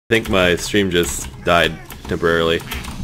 think my stream just died temporarily.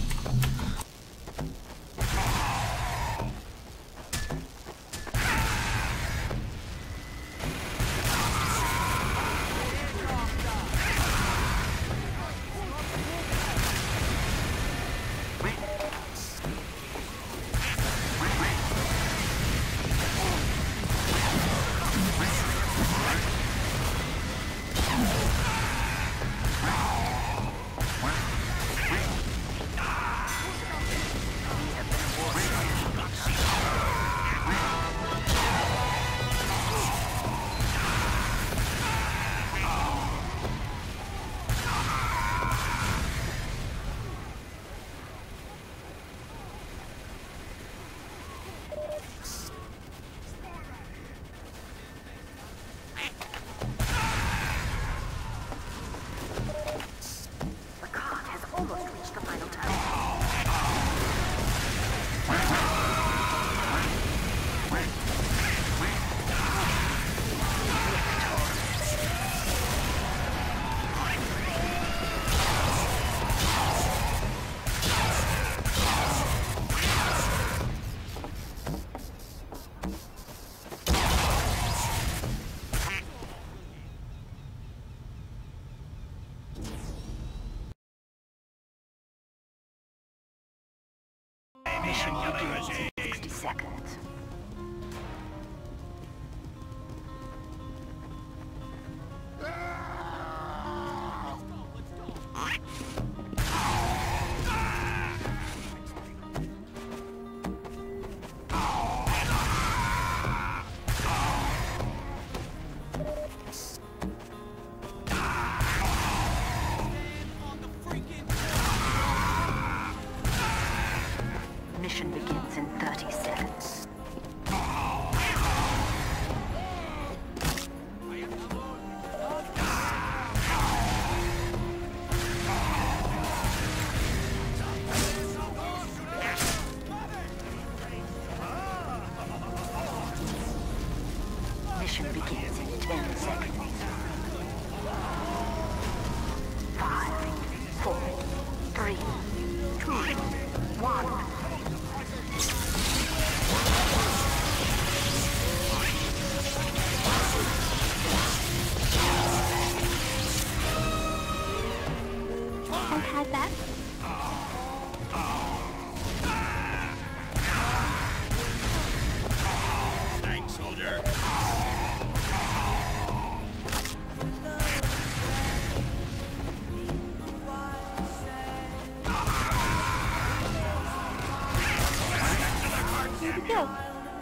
Mission begins in 60 seconds. Mission begins in 30 seconds. Mission begins in 10 seconds. 5, 4, 3, 2, 1. I've had that. Thanks, soldier. Here we go.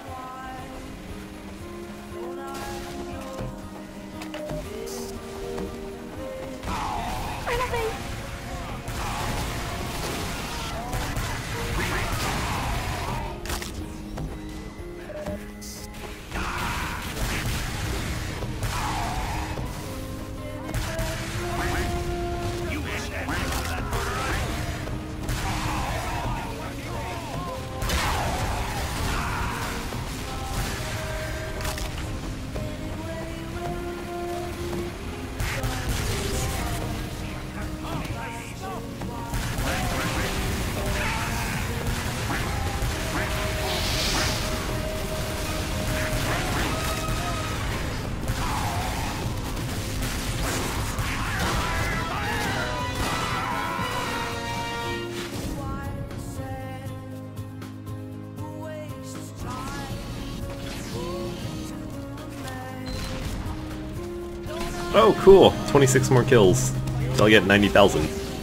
Oh, cool! 26 more kills. So I'll get 90,000.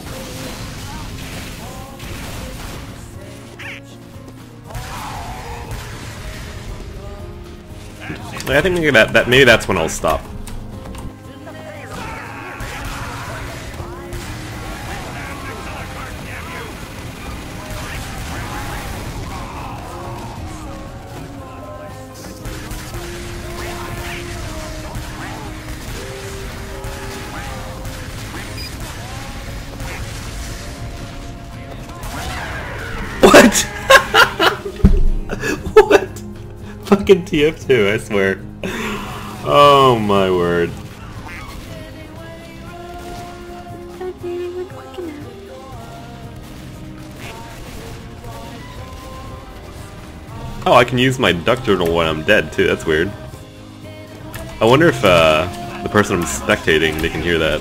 I think maybe that's when I'll stop. What? What? Fucking TF2, I swear. Oh my word. Okay. Oh, I can use my duck journal when I'm dead too. That's weird. I wonder if the person I'm spectating, they can hear that.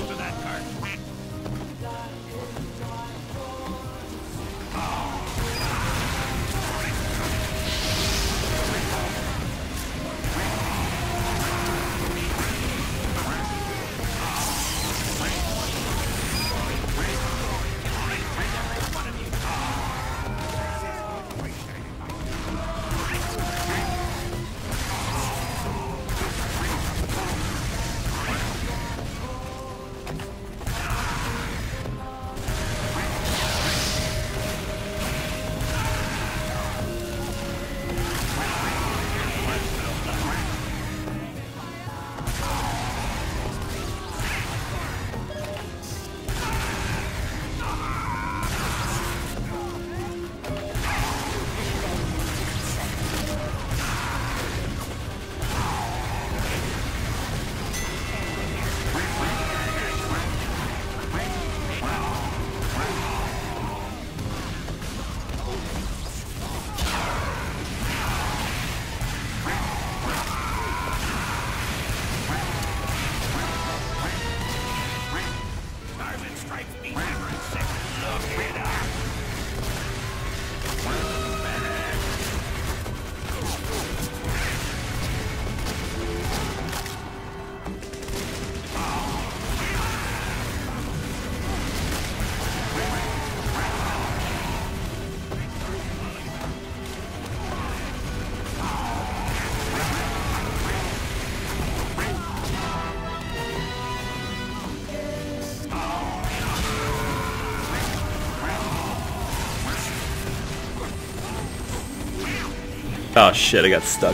Oh shit, I got stuck.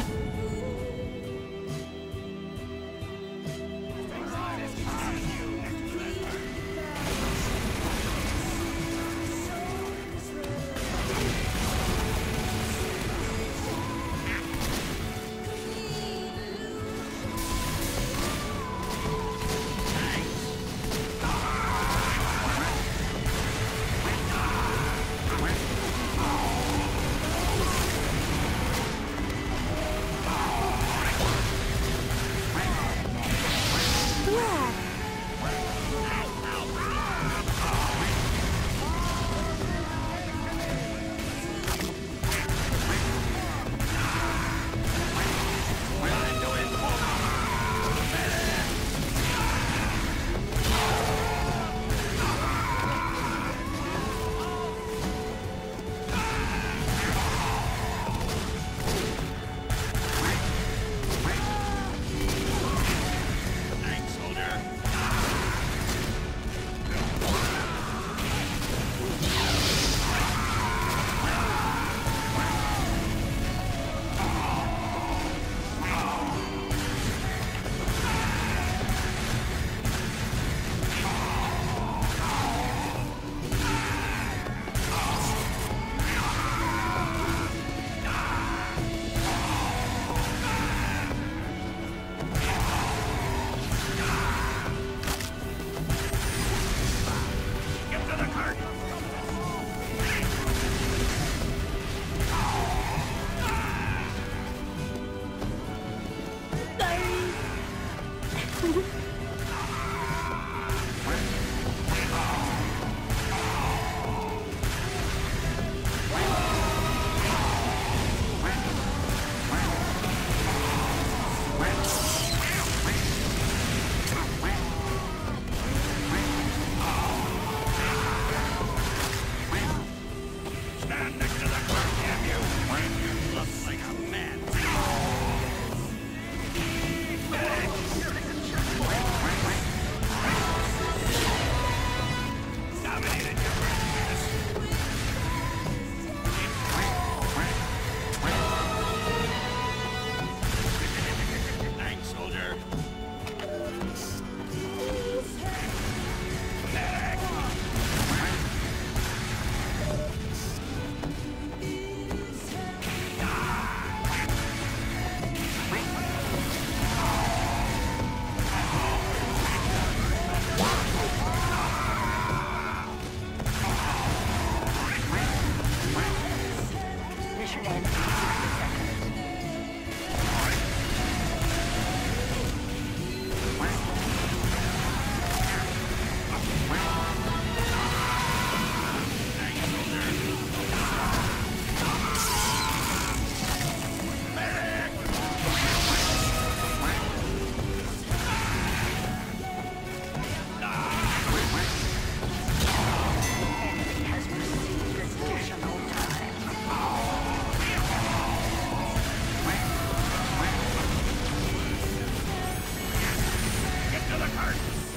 cart.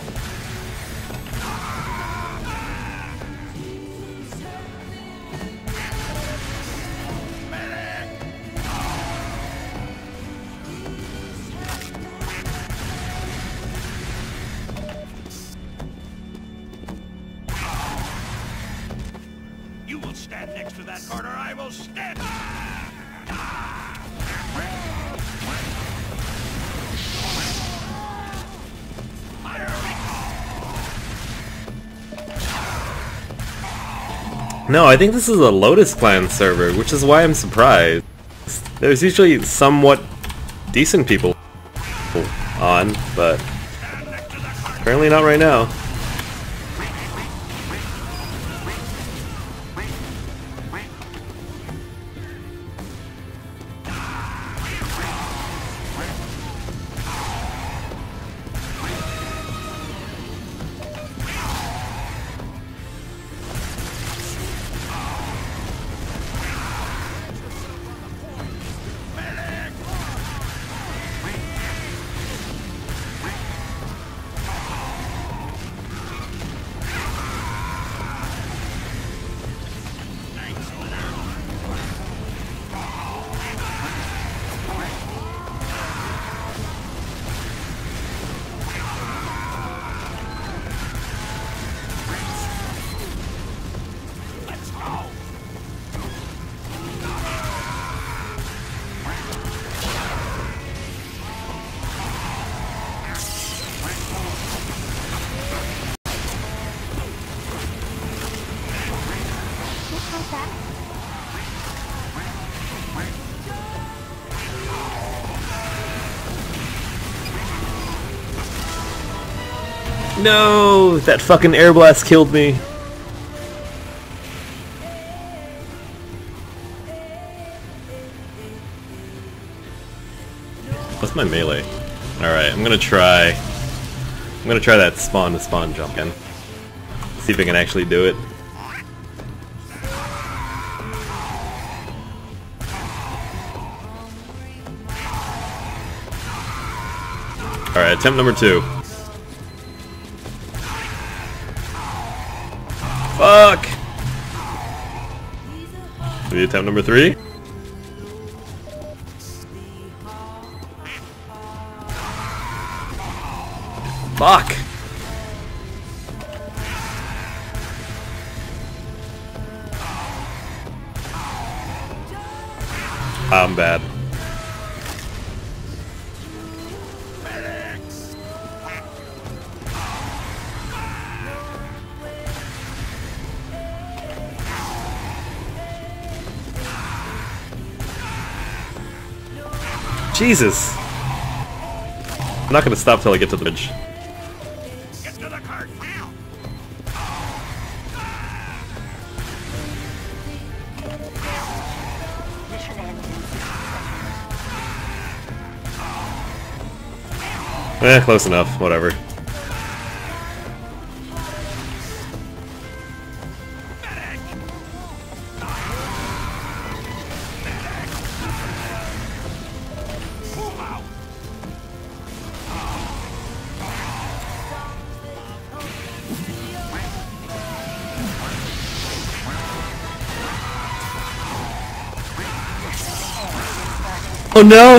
You will stand next to that cart, or I will stand. No, I think this is a Lotus Clan server, which is why I'm surprised. There's usually somewhat decent people on, but apparently not right now. How's that? No, that fucking air blast killed me. What's my melee? Alright, I'm gonna try that spawn to spawn jump again. See if I can actually do it. Alright, attempt number 2. Fuck! Maybe attempt number 3? Fuck! I'm bad. Jesus! I'm not gonna stop till I get to the bridge. Get to the cart now. Mission ends in 60 seconds. Close enough, whatever. Oh no!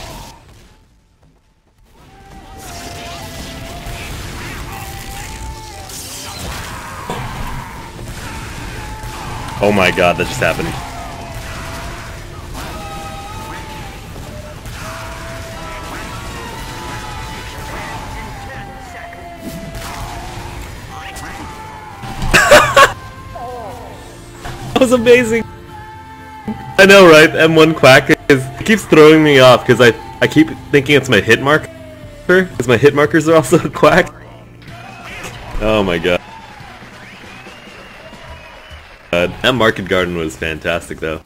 Oh my god, that just happened. That was amazing! I know, right? M1 Quack it keeps throwing me off because I keep thinking it's my hit marker because my hit markers are also Quack. Oh my god. That Market Garden was fantastic though.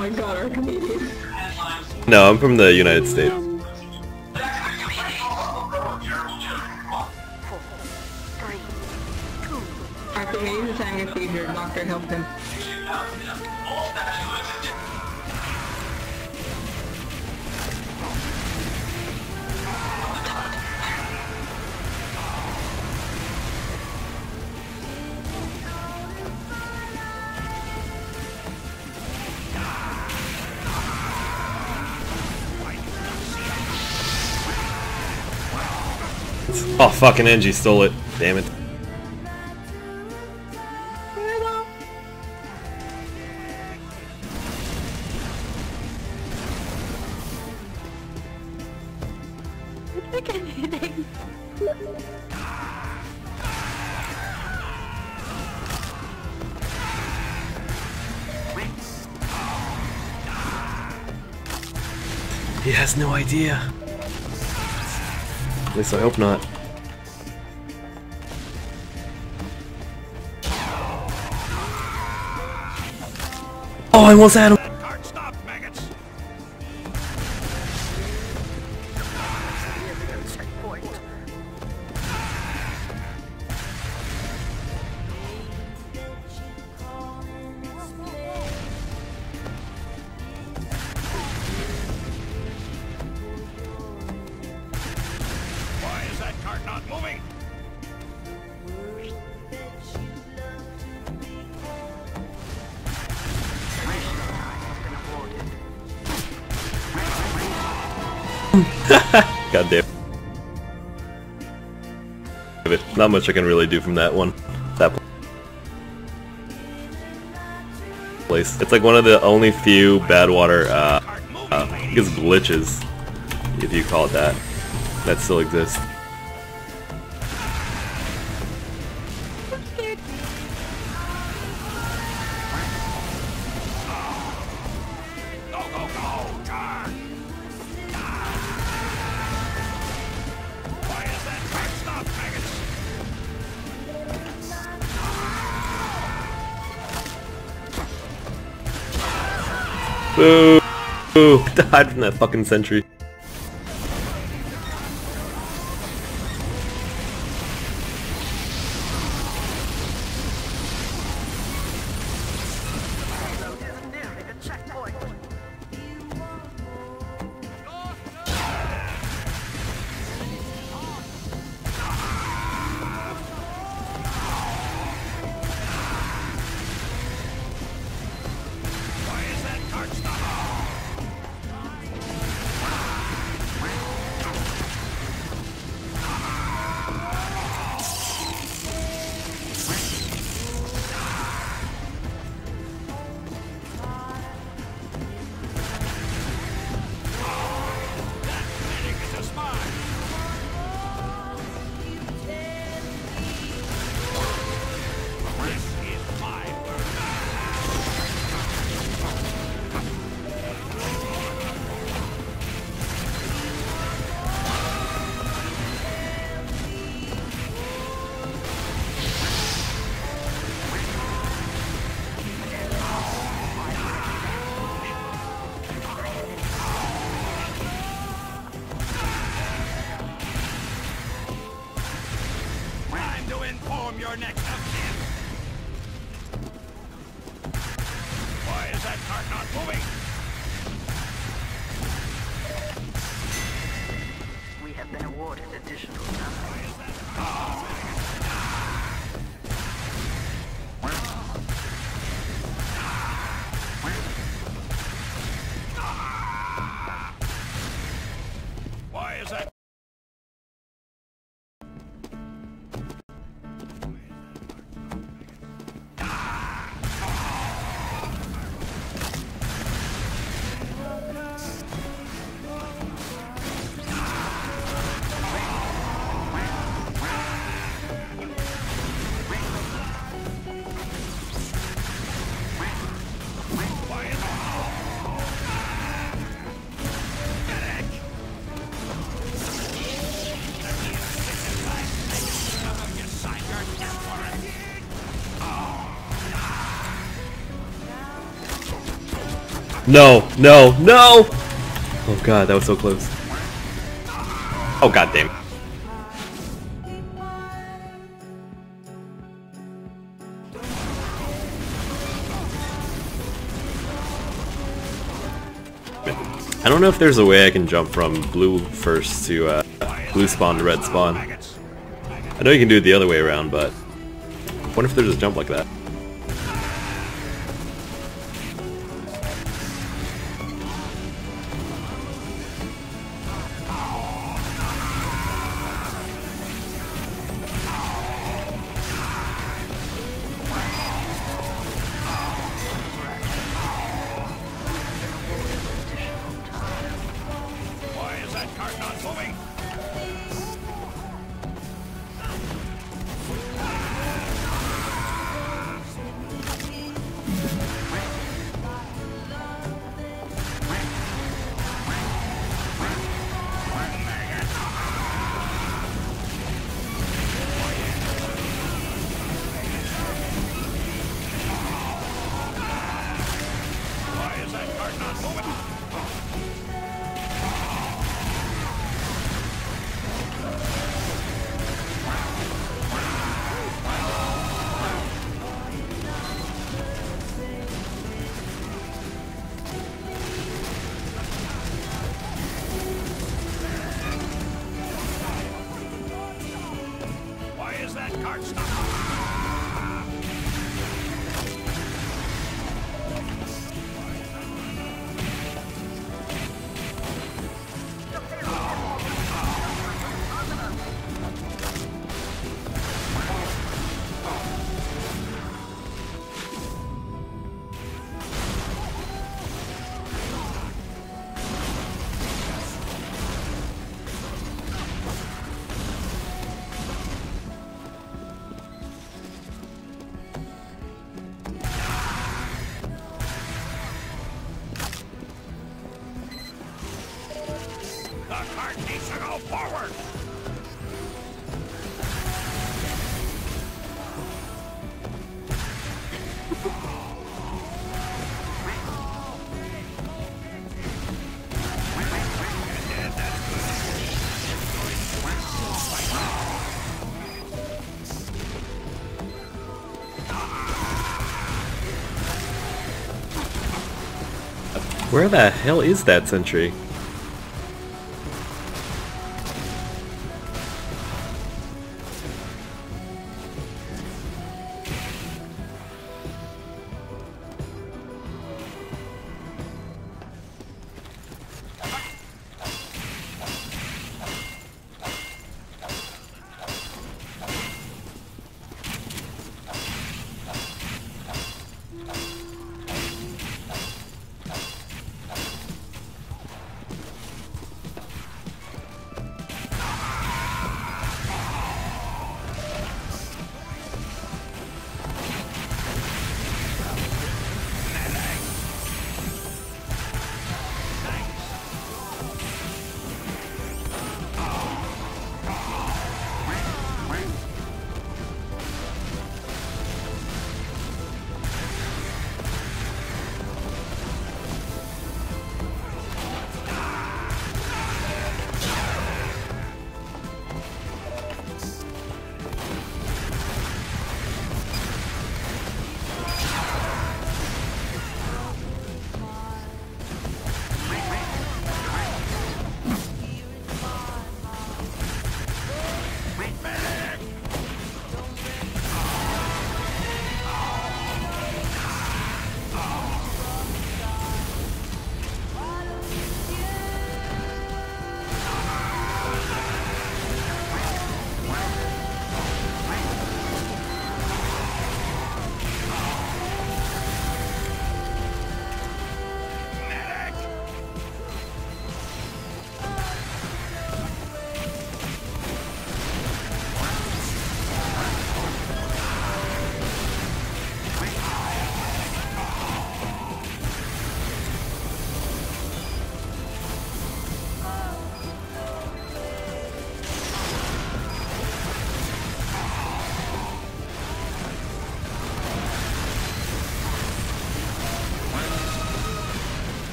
my god, our Canadian. No, I'm from the United States. 4, 3, 2, After Canadian's having a seizure, doctor helped him. Oh, fucking Angie stole it. Damn it. He has no idea. At least I hope not. Oh, I almost had him. That card stop, maggots. checkpoint. Why is that card not moving? God damn. Not much I can really do from that one. That place. It's like one of the only few Badwater, I guess glitches, if you call it that still exists. Go, go, go, card. Why is that card stop, maggots? Boo! Boo! Died from that fucking sentry. Nearing a checkpoint. Why is that card stop? That medic is a spy. This is my bird. Time to inform your next of kin. Why is that card not moving? We have been awarded additional time. Why is that? No, no, no! Oh god, that was so close. Oh god damn. I don't know if there's a way I can jump from blue first to blue spawn to red spawn. I know you can do it the other way around, but I wonder if there's a jump like that. Why is that cart not moving? Why is that cart not moving? Why is that cart stuck? The cart needs to go forward! Where the hell is that sentry?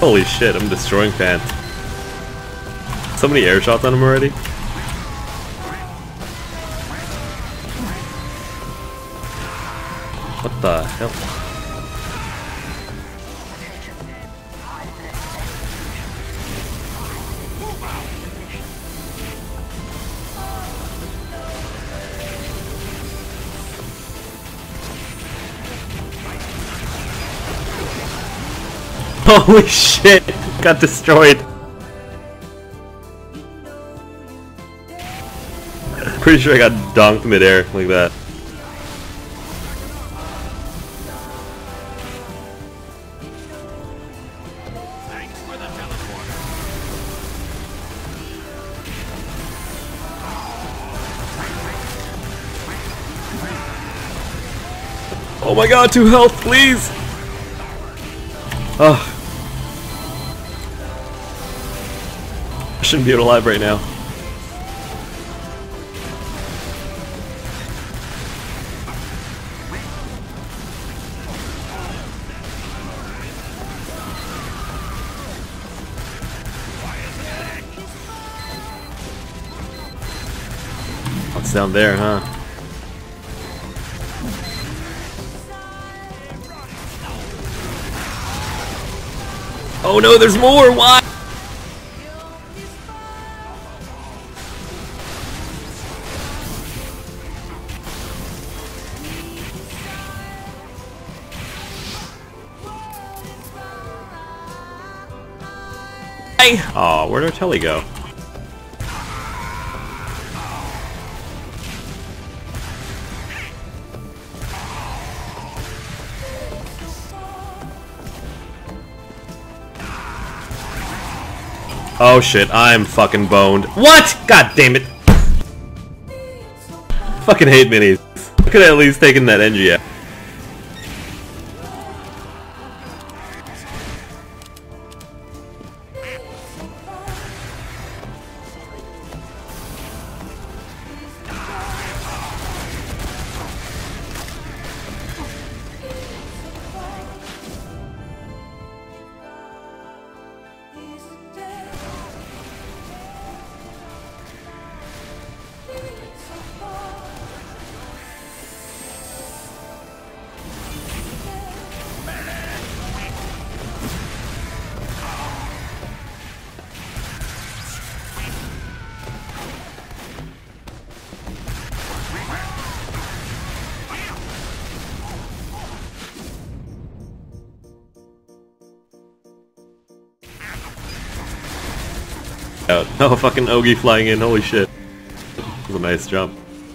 Holy shit, I'm destroying Pan. So many air shots on him already. What the hell? Holy shit! Got destroyed. Pretty sure I got donked midair like that. Thanks for the teleporter. Oh my god, 2 health, please! Oh. I shouldn't be alive right now. What's down there, huh? Oh no, there's more! Why? Oh, where'd our telly go? Oh shit, I'm fucking boned. What? God damn it. Fucking hate minis. I could have at least taken that NG out. Out. Oh, fucking Ogie flying in, holy shit. That was a nice jump.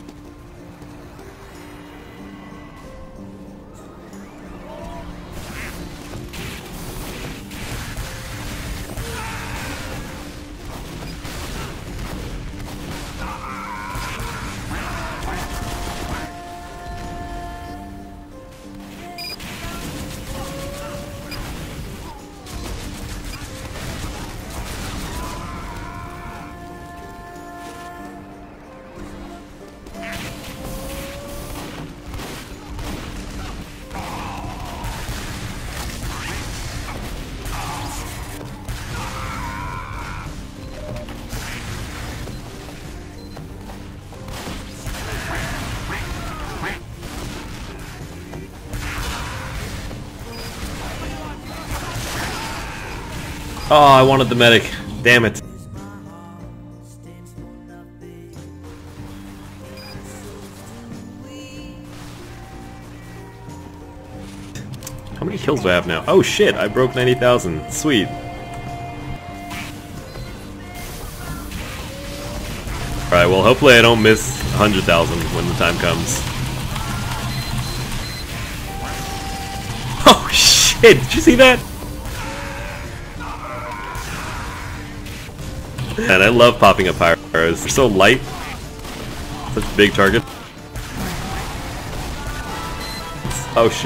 Oh, I wanted the medic. Damn it. How many kills do I have now? Oh shit, I broke 90,000. Sweet. Alright, well hopefully I don't miss 100,000 when the time comes. Oh shit, did you see that? And I love popping up pyros. They're so light. Such a big target. Oh shit.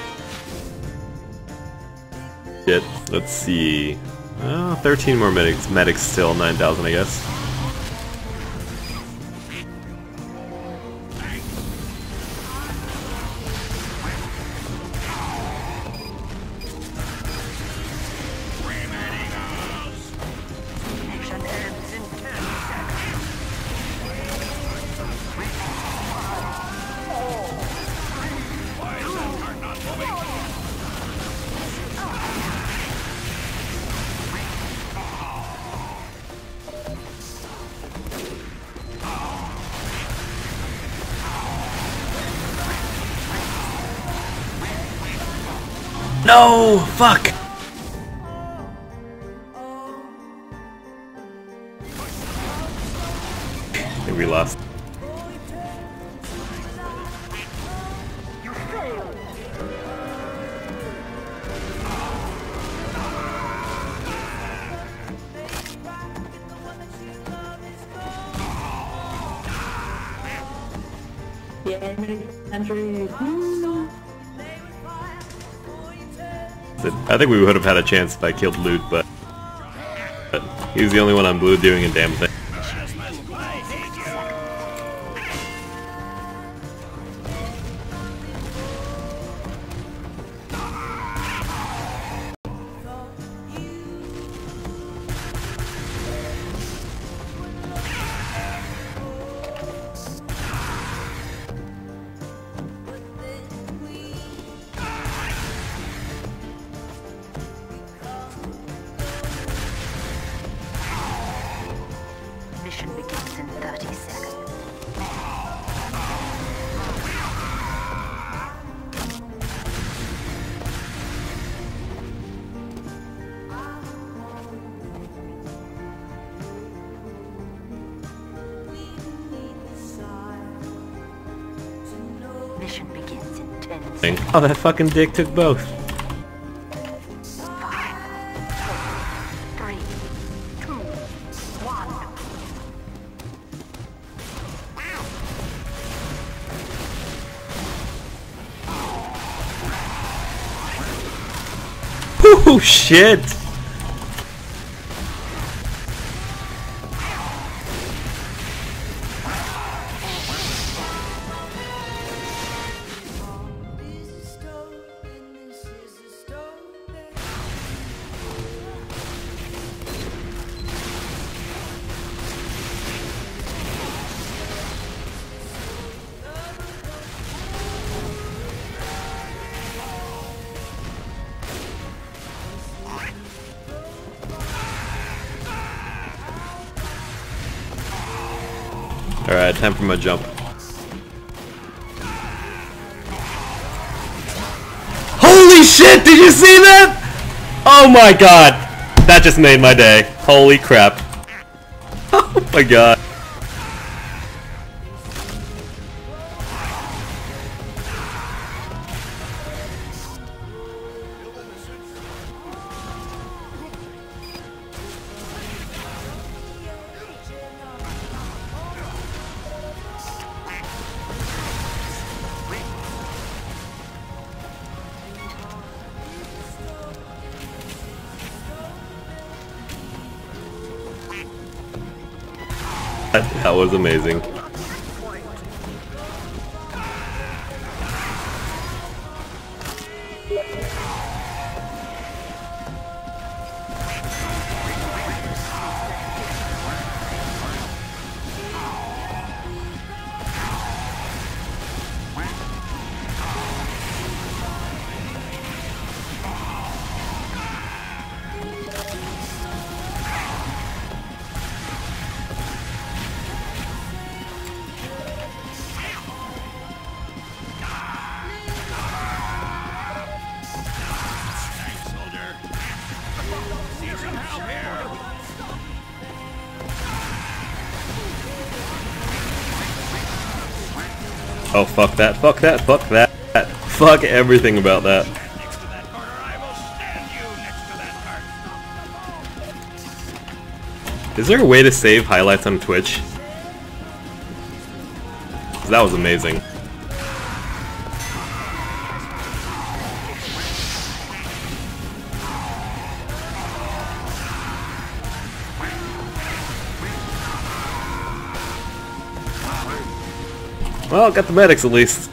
Shit. Let's see. 13 more medics. Medics still 9,000, I guess. No! Fuck! I think we lost. Yeah, Andrew. I think we would have had a chance if I killed Loot, but he was the only one on blue doing a damn thing. Mission begins in 30 seconds. Mission begins in 10 seconds. Oh, that fucking dick took both. 5, 4, 3, 2, 1. Oh shit! Alright, time for my jump. Holy shit! Did you see that? Oh my god! That just made my day. Holy crap. Oh my god. That was amazing. Oh, fuck that, fuck that, fuck that. Fuck everything about that. Next to that corner, I will stand you next to that cart. Is there a way to save highlights on Twitch? 'Cause that was amazing. Well, got the medics at least.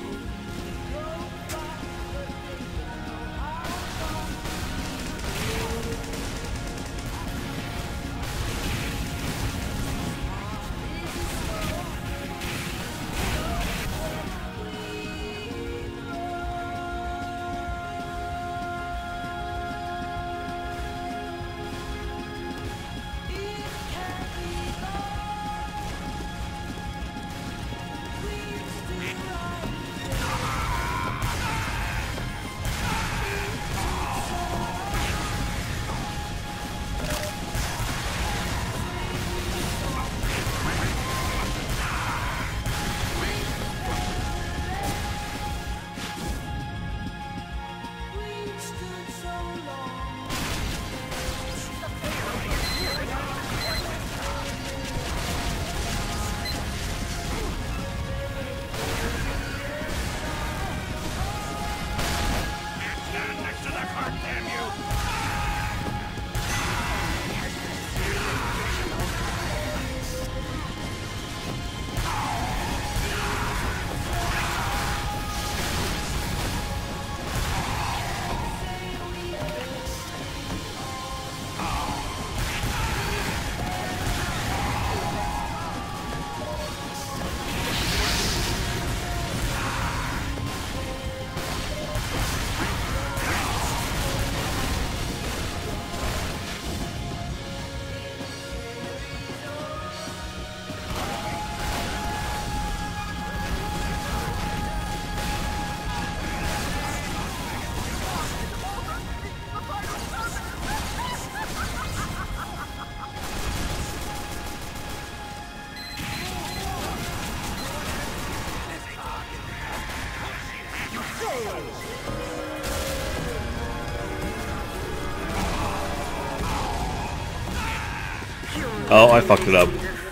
Oh, I fucked it up.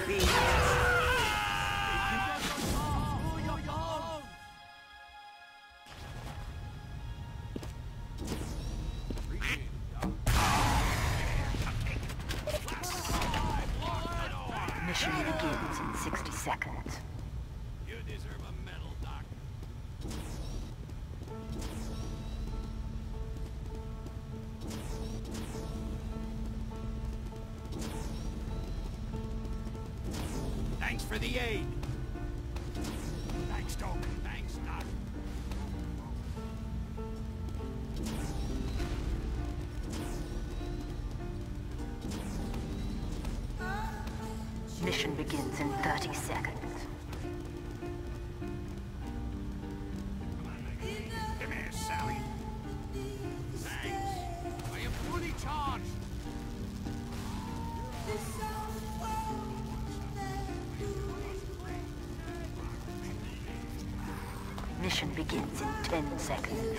Mission begins in 60 seconds. You deserve a medal, Doc. Thanks for the aid. Thanks, Doc. Thanks, Doc. Mission begins in 30 seconds. Come here, Sally. Thanks. I am fully charged. Mission begins in 10 seconds.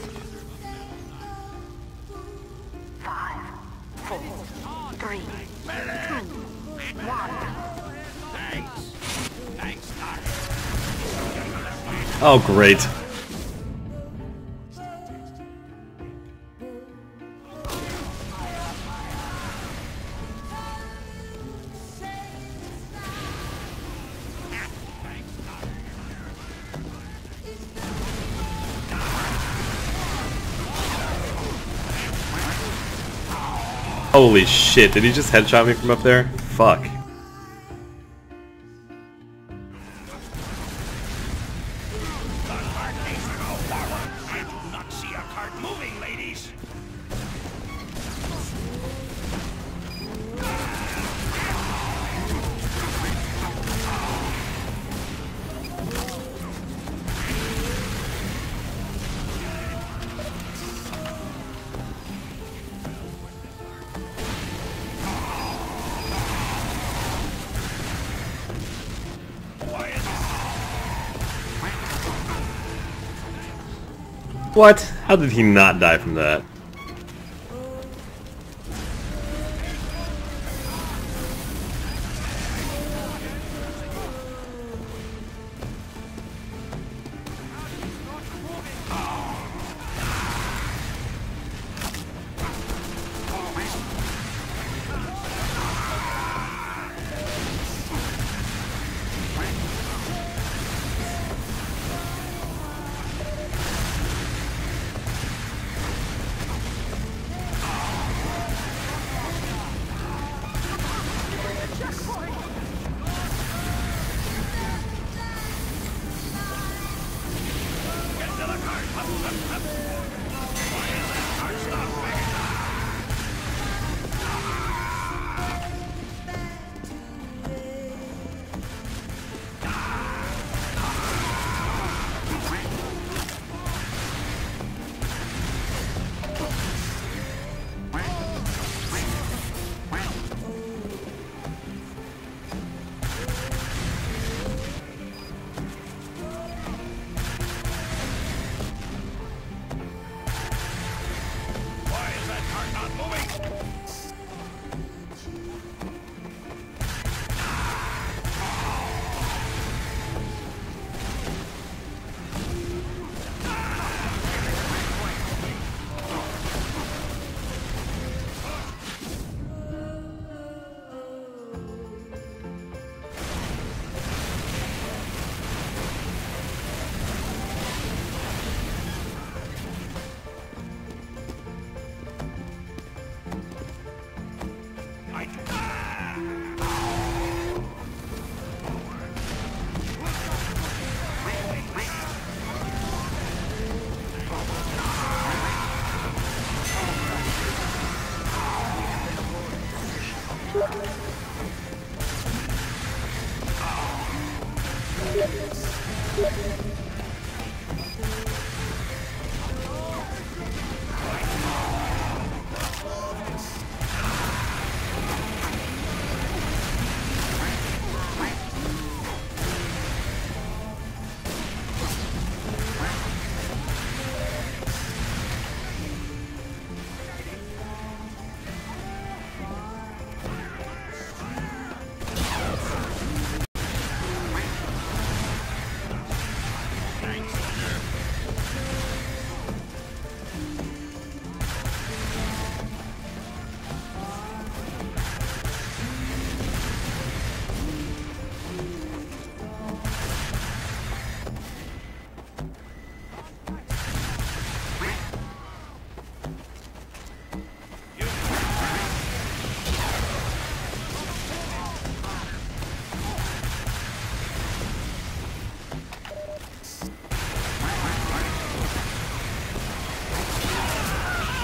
5, 4, 3, 2, 1. Thanks. Thanks, Doc. Oh, great. Holy shit, did he just headshot me from up there? Fuck. I do not see a cart moving, ladies. What? How did he not die from that?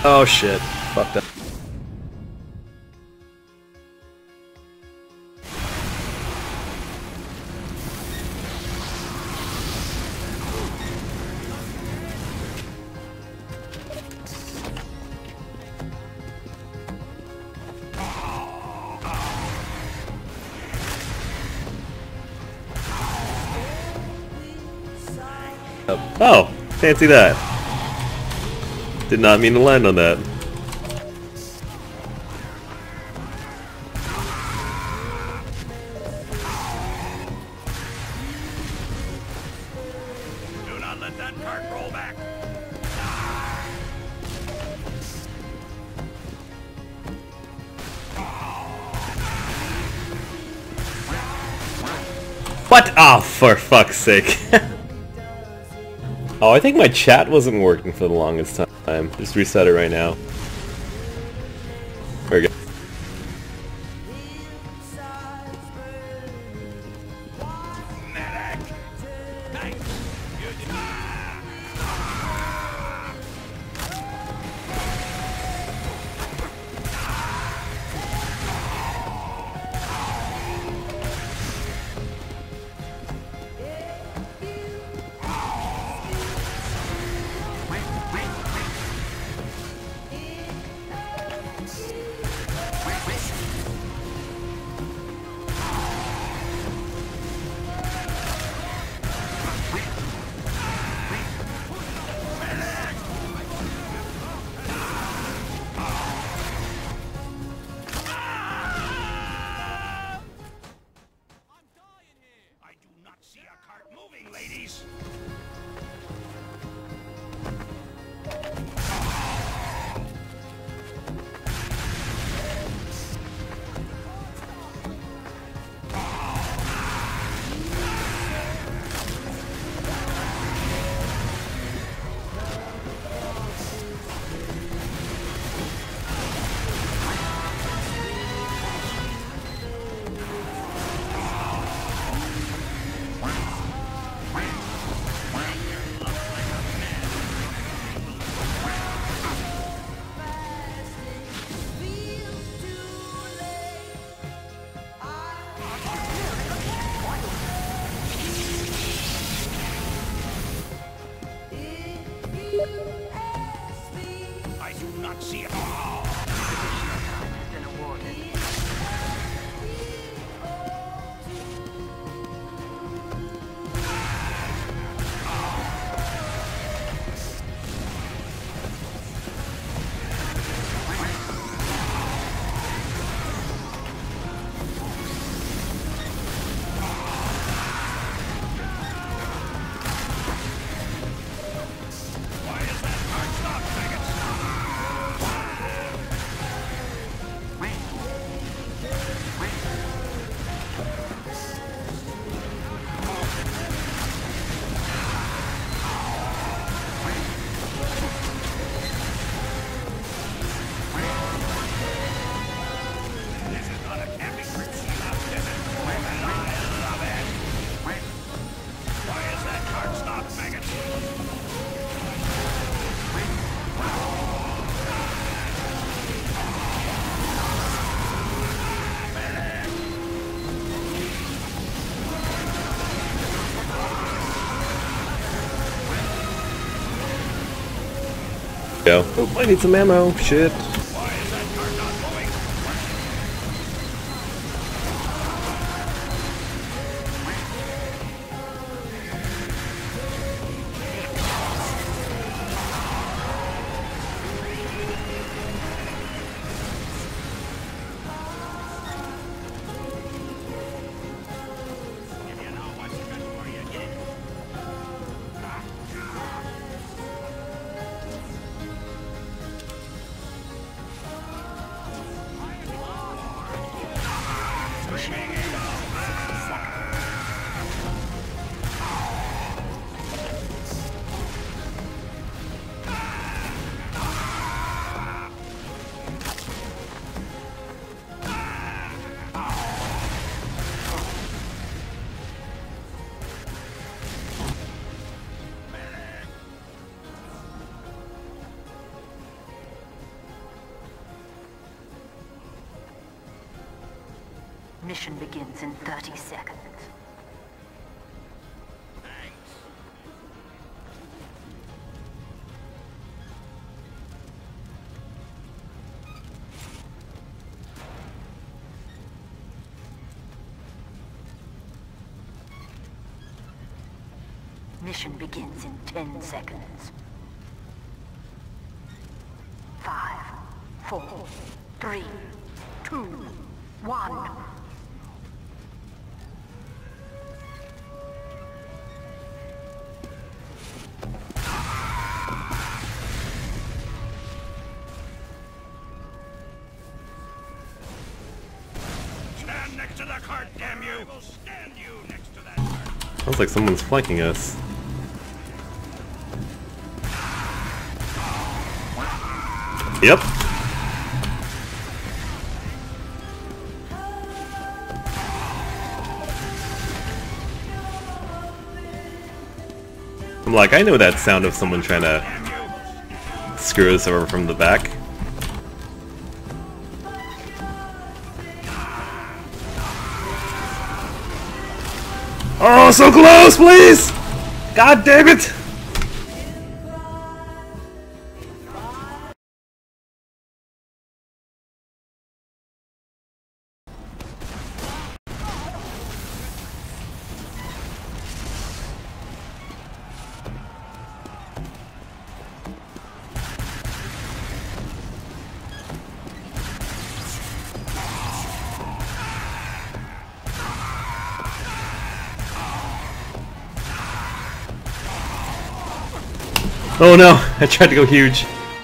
Oh shit. Fucked up. Oh, fancy that. Did not mean to land on that. Do not let that cart roll back. What? Oh, for fuck's sake. Oh, I think my chat wasn't working for the longest time. Just reset it right now. There we go. Medic! Thanks. See a cart moving, ladies. I do not see it. Additional time has been awarded. Why is that cart stopped, maggots? This is not a camping trip, Sheila. This is and I love it. Why is that cart stopped, maggots? Go. Oh, I need some ammo. Shit. Why is that cart not moving? If you know what's good for you, get it. Mission begins in 30 seconds. Mission begins in 10 seconds. 5, 4, 3, 2, 1. Stand next to the cart, damn you! I will stand you next to that cart. Sounds like someone's flanking us. Yep. I'm like, I know that sound of someone trying to screw us over from the back. Oh, so close, please! God damn it! Oh no, I tried to go huge.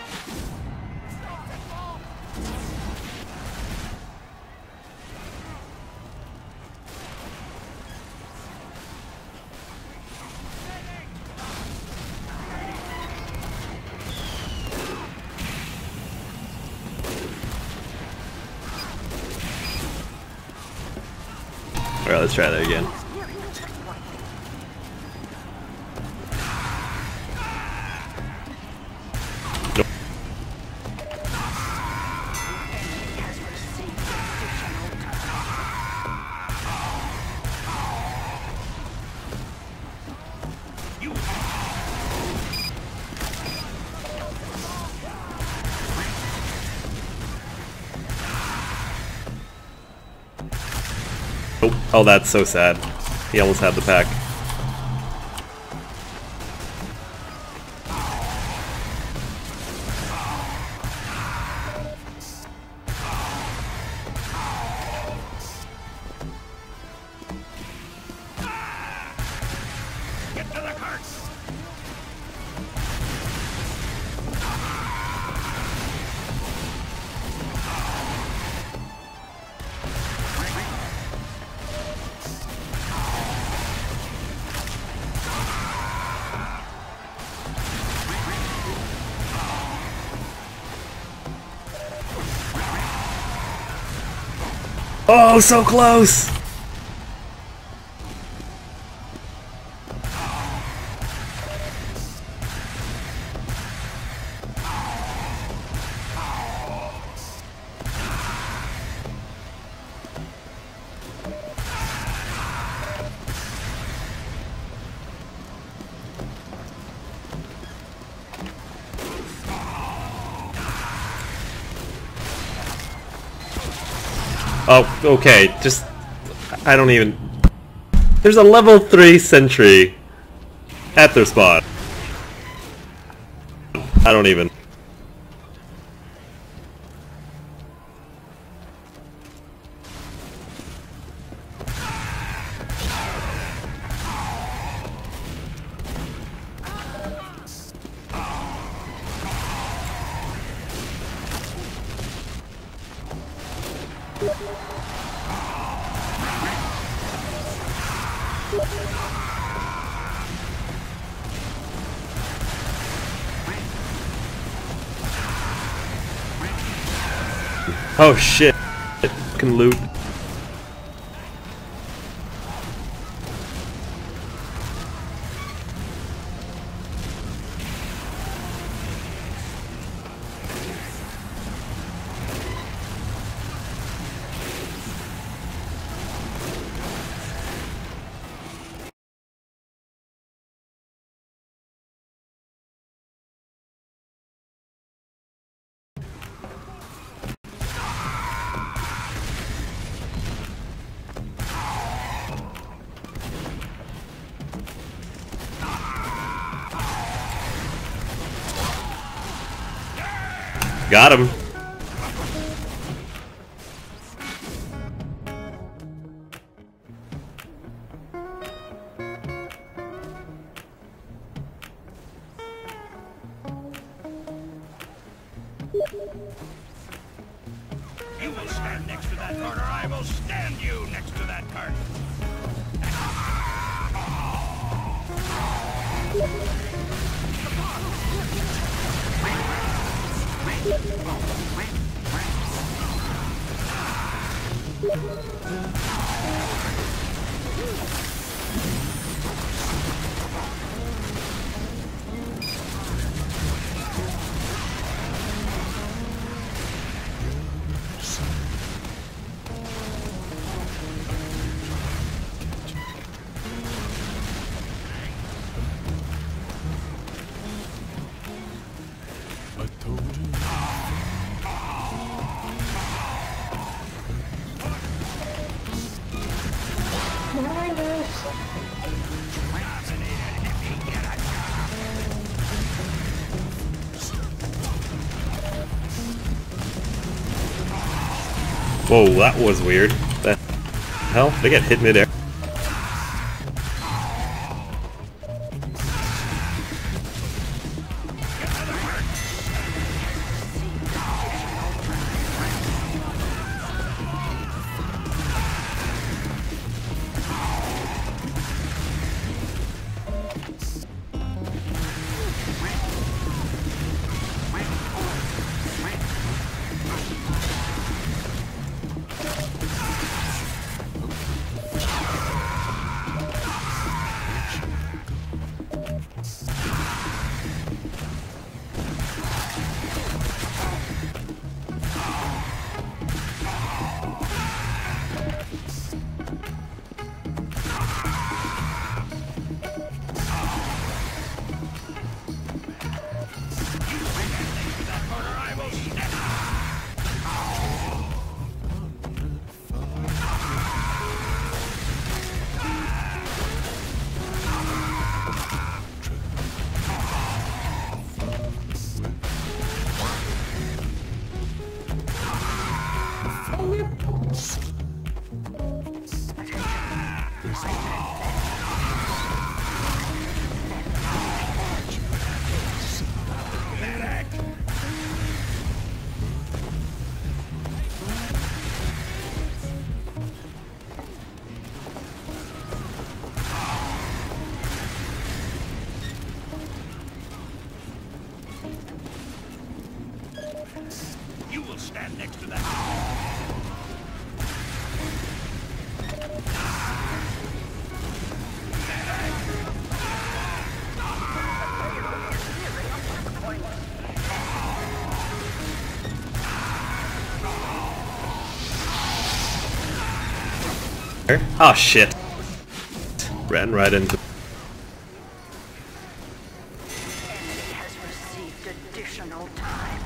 Alright, let's try that again. Oh, that's so sad. He almost had the pack. Get to the cart! Oh, so close! Oh, okay, just... I don't even... There's a level 3 sentry at their spot. I don't even... Oh shit. Fucking loot. Got him. You will stand next to that cart, or I will stand you next to that cart. Whoa, that was weird. The hell? They get hit midair. You will stand next to that. Oh shit. Ran right into. Enemy has received additional time.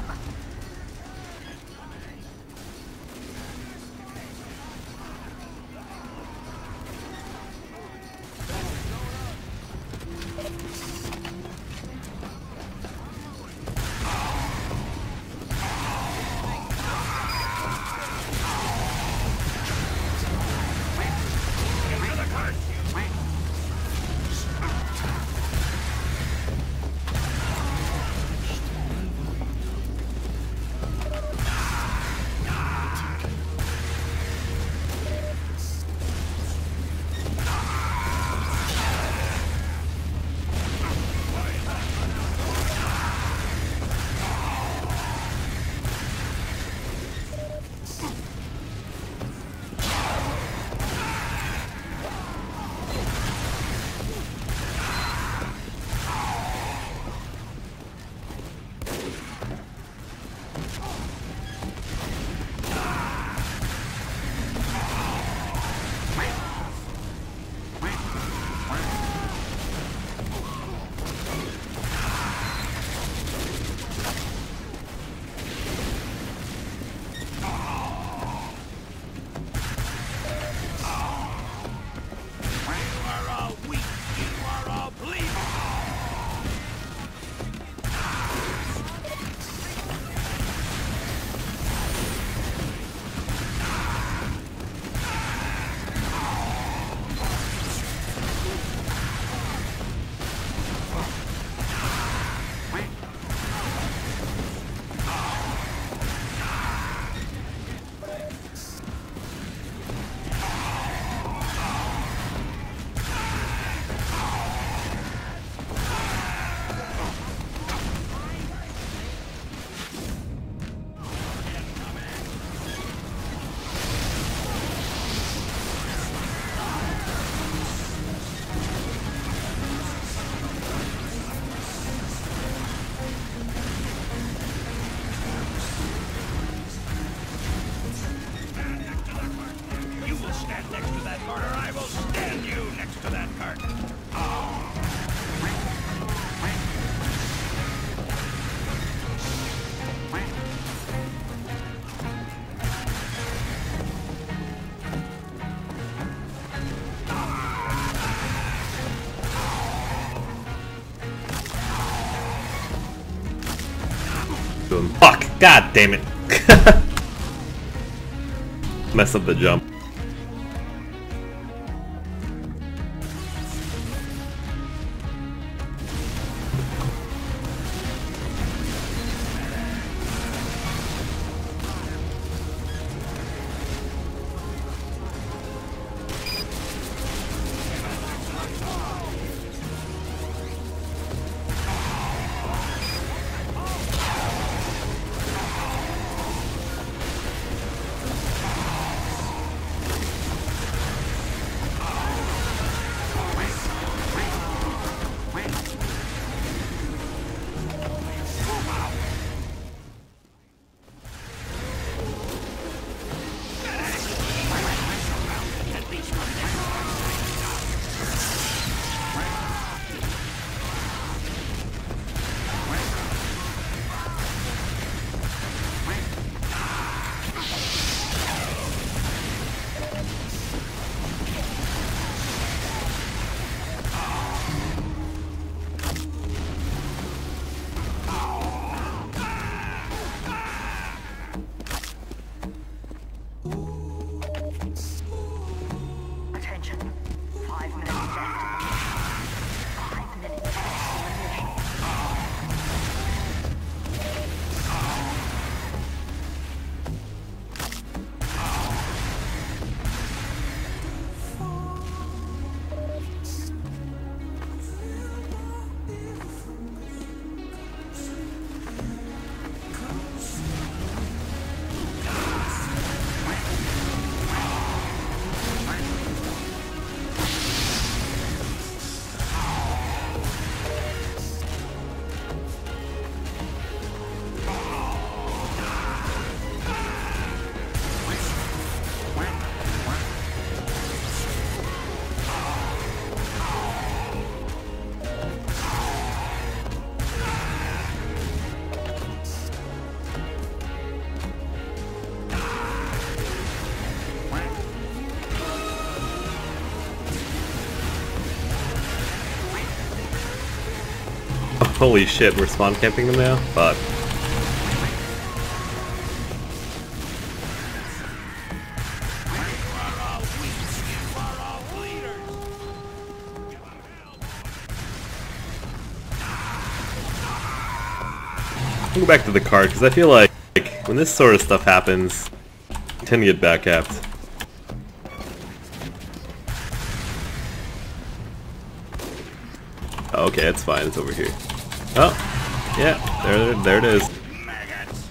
him. Fuck! God damn it! Mess up the jump. Attention. 5 minutes left. 5 minutes left to the mission. Holy shit, we're spawn camping them now? Fuck. I'll go back to the card, because I feel like when this sort of stuff happens, I tend to get backcapped. Oh, okay, it's fine, it's over here. Oh, yeah, there it is. Maggots!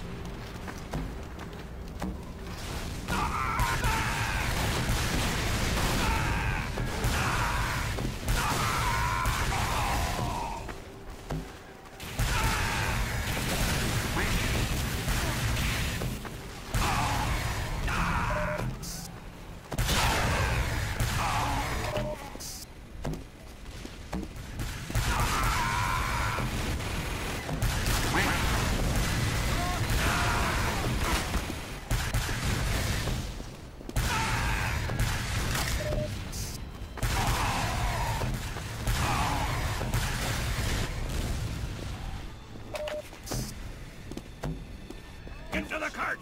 Get to the cart!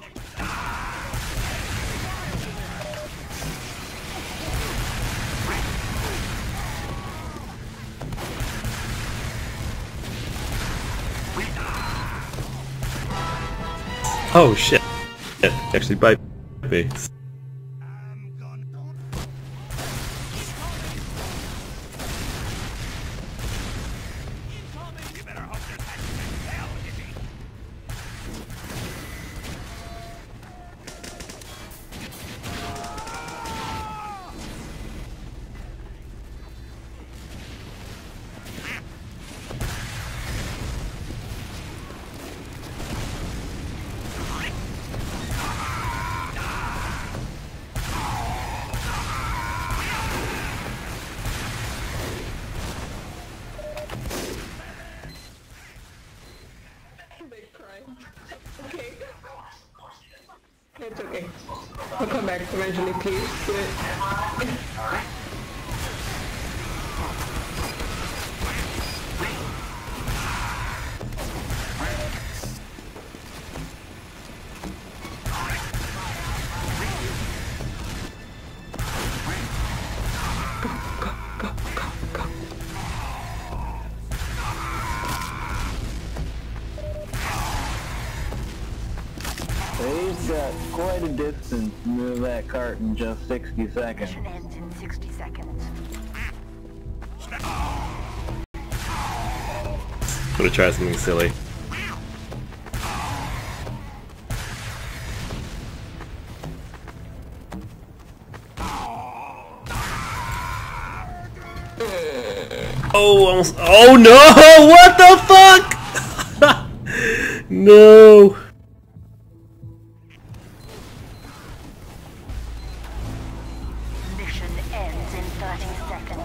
Oh shit. Actually bite me. I'm gonna... You better hope there's actually hell, Izzy. Big cry. Okay. It's okay. I'll come back eventually, please. got quite a distance to move that cart in just 60 seconds. Mission ends in 60 seconds. I'm gonna try something silly. Oh, almost. Oh no! What the fuck? No. Mission ends in 30 seconds.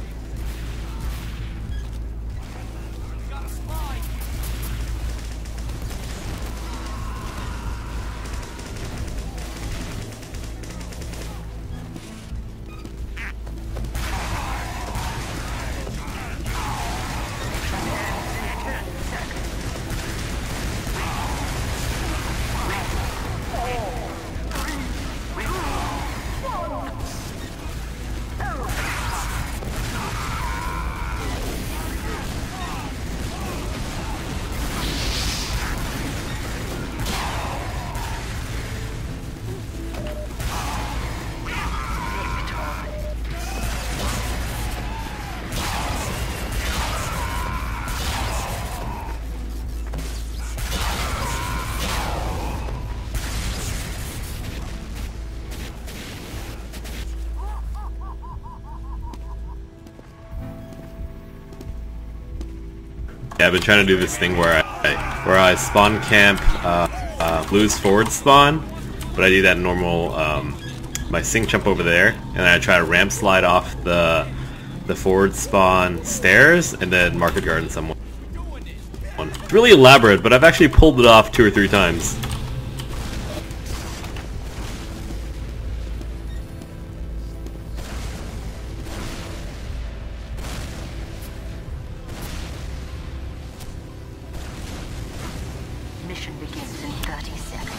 Yeah, I've been trying to do this thing where I spawn camp, lose forward spawn, but I do that normal, my sync jump over there, and then I try to ramp slide off the forward spawn stairs, and then market garden someone. It's really elaborate, but I've actually pulled it off 2 or 3 times. Mission begins in 30 seconds.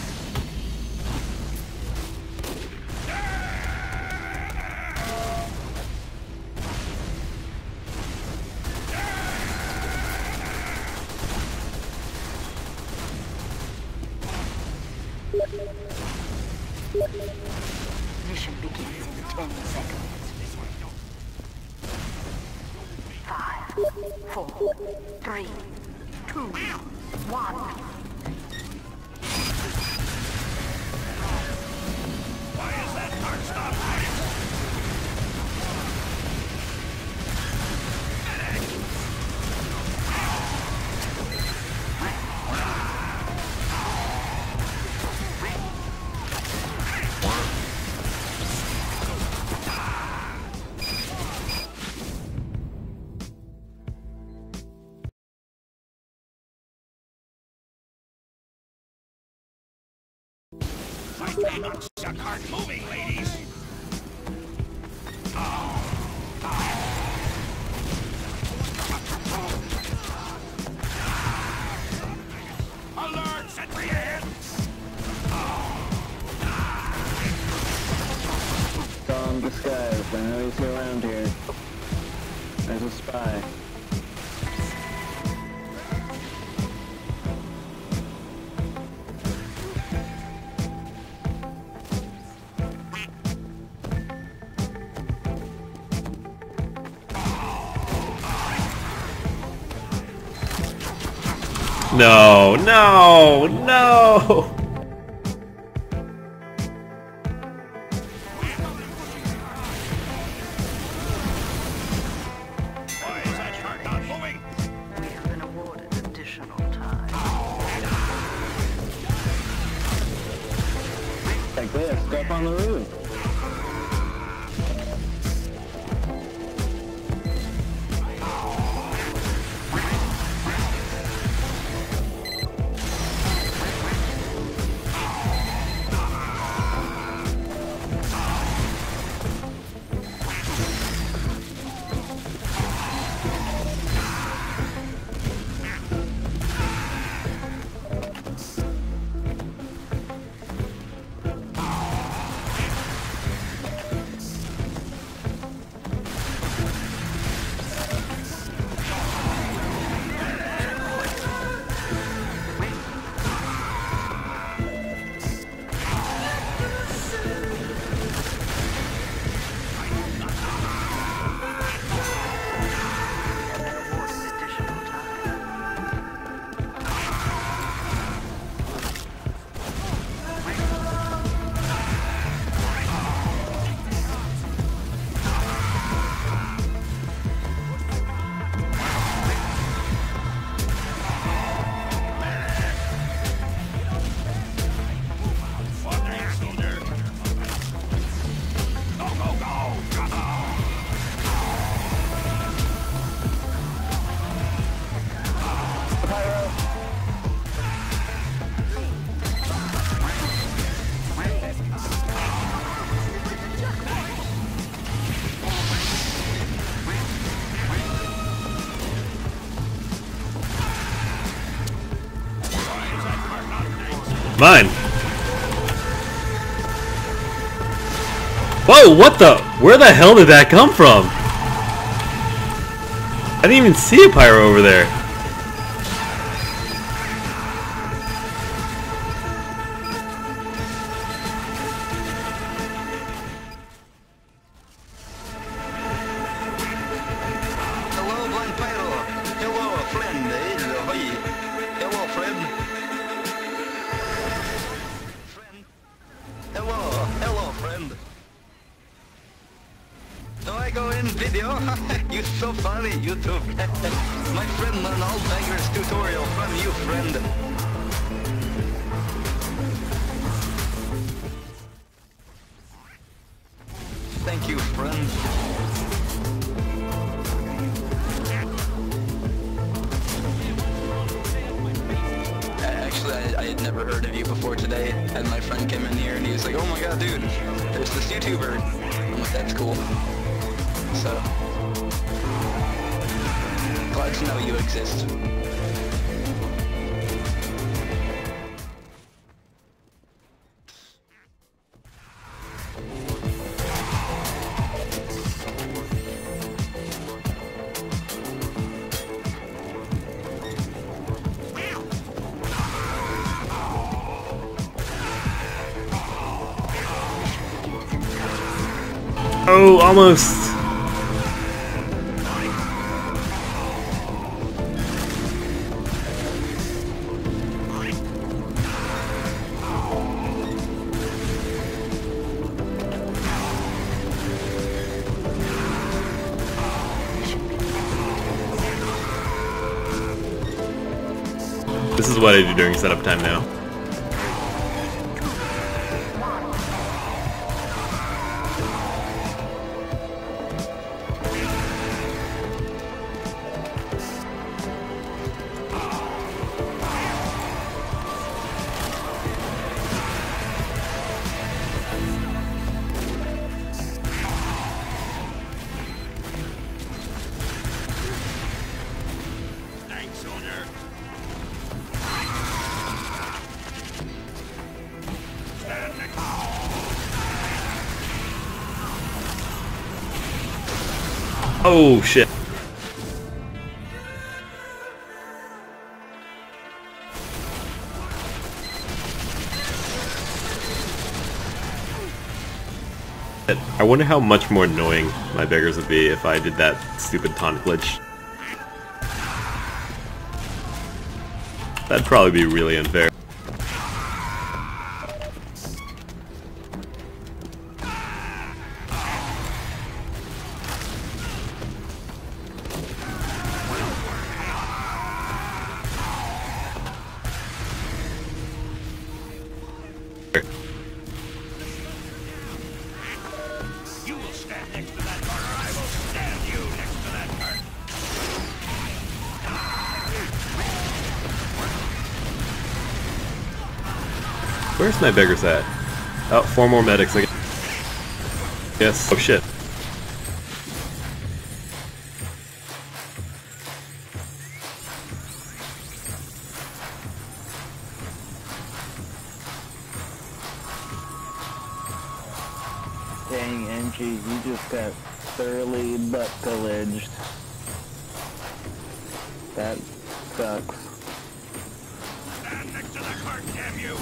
Mission begins in 10 seconds. 5, 4, 3, 2, 1. Why is that cart stopped? The cart moving, ladies. Alert, sentry ahead. Saw him disguised. I know he's around here. There's a spy. No, no, no! Why is that cart not moving? We have been awarded additional time. Like this, go up on the roof. Mine. Whoa, what the? Where the hell did that come from? I didn't even see a pyro over there. Hello, blind pyro. Hello, friend. Hello, friend. Friend. Hello, friend. Do I go in video? You're so funny, YouTube. My friend learned all Beggar's tutorial from you, friend. Thank you, friend. Actually, I had never heard of you before today, and my friend came in here and he was like, oh my god, dude, there's this YouTuber. I'm like, that's cool. So, glad to know you exist. Oh, almost. This is what I do during setup time now. Thanks, soldier. Stand next. Oh shit. I wonder how much more annoying my beggars would be if I did that stupid taunt glitch. That'd probably be really unfair. You will stand next to that cart, or I will stand you next to that cart. Where's my beggars at? Oh, 4 more medics, I guess. Yes. Oh shit. Dang, NG, you just got thoroughly butt pillaged. That sucks. Stand next to that cart, damn you!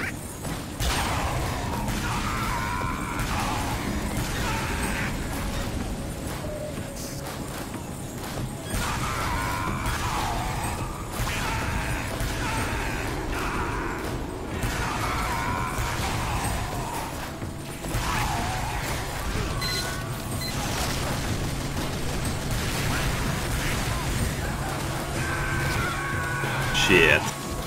Shit.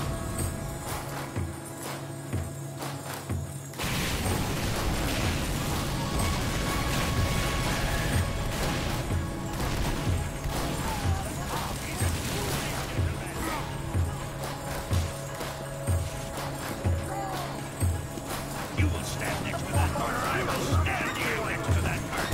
You will stand next to that cart, or I will stand you next to that cart.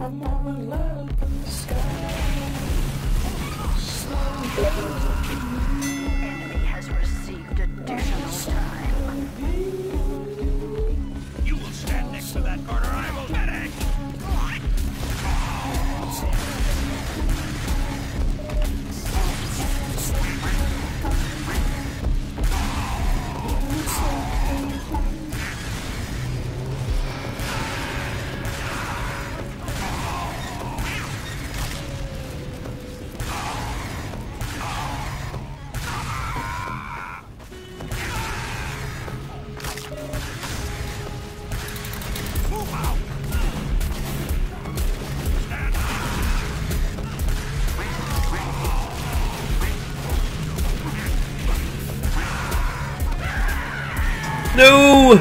Enemy has received additional time. You will stand next to that corner. I will medic. Move out. No!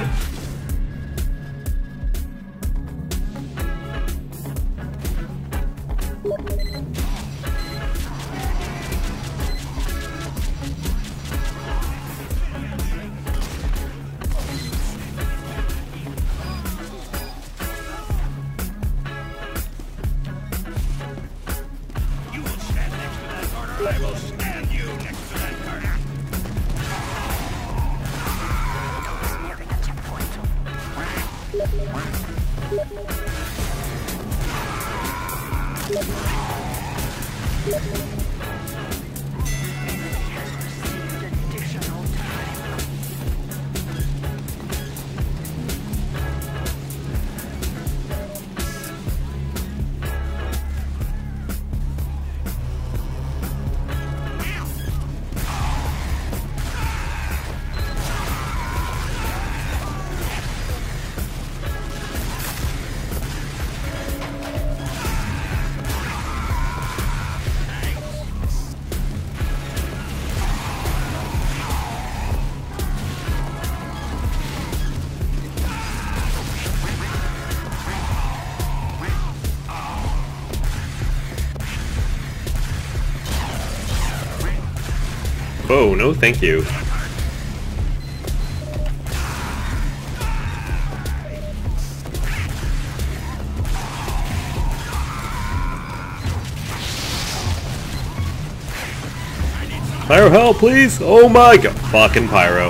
You will stand next to that corner. I will stand you next to that corner. Nearing a checkpoint. Enemy has received additional time. Oh, no thank you. Pyro help, please! Oh my god. Fucking Pyro.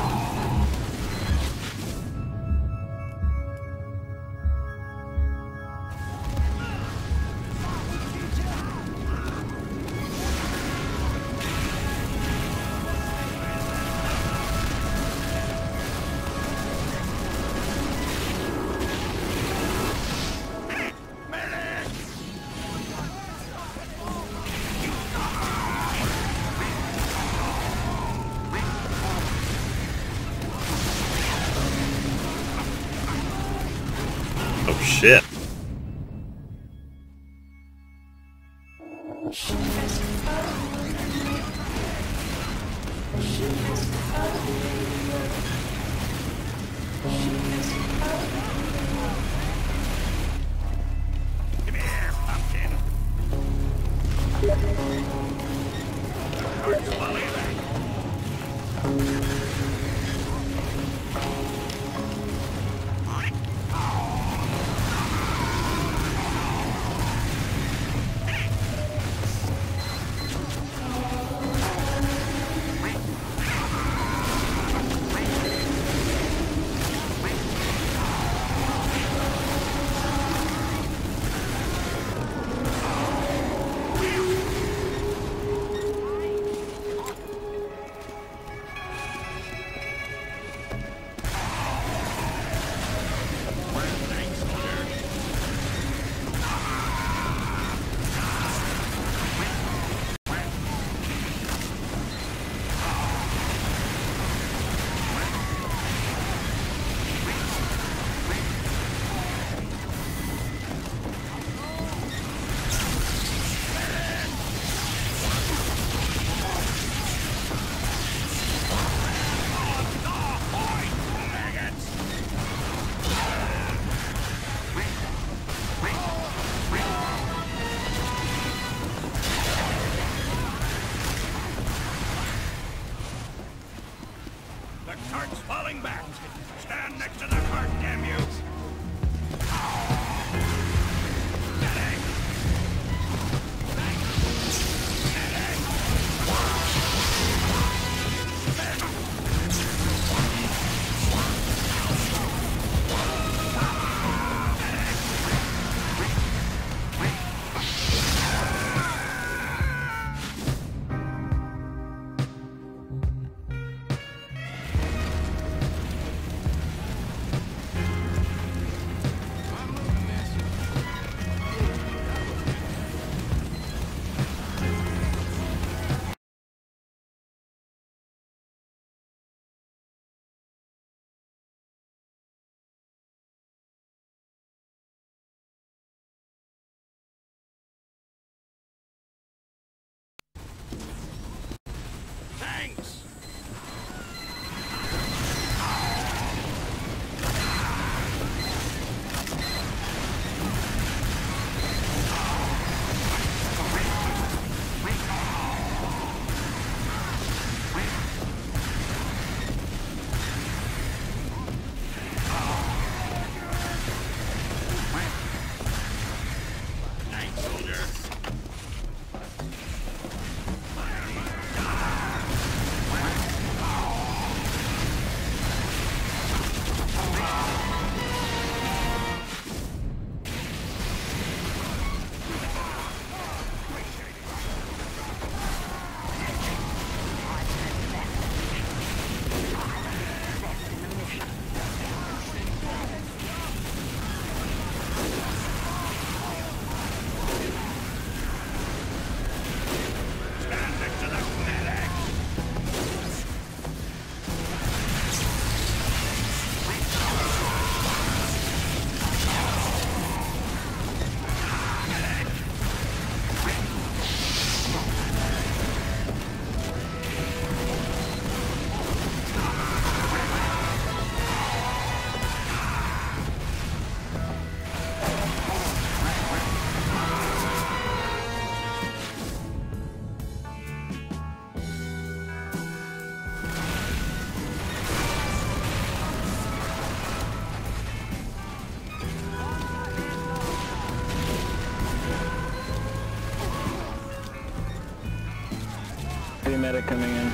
See medic coming in.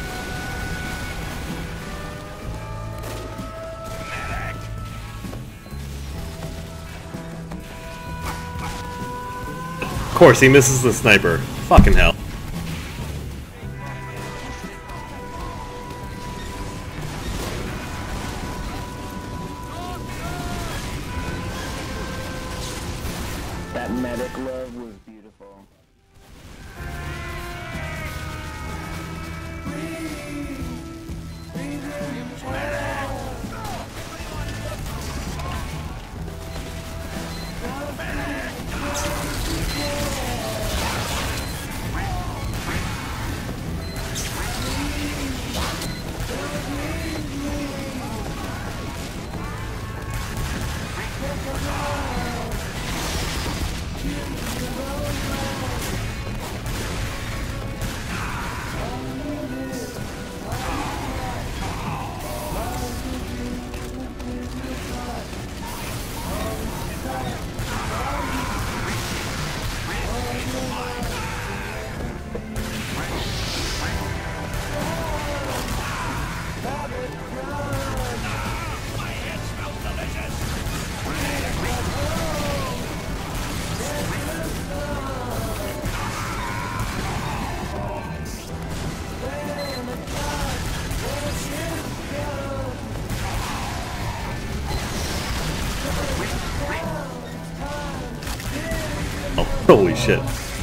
Of course, he misses the sniper. Fucking hell. That medic love was beautiful. Holy shit.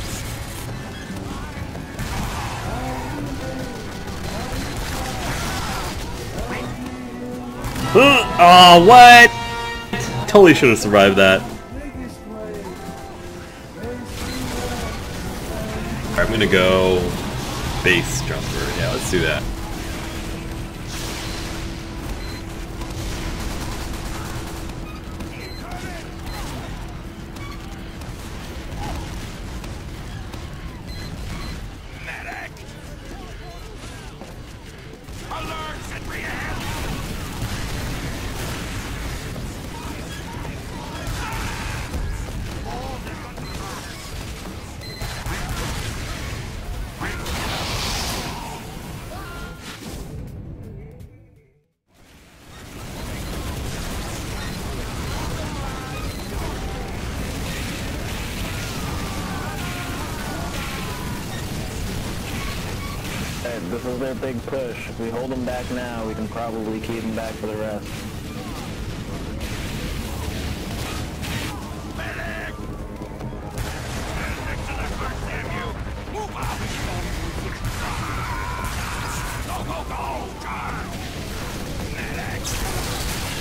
Oh, what? Totally should have survived that. Alright, I'm gonna go base jumper. Yeah, let's do that. Alerts and react! This is their big push. If we hold them back now, we can probably keep them back for the rest. Medic! Next to the cart, damn you! Move out! Go, go, go! Charge! Medic!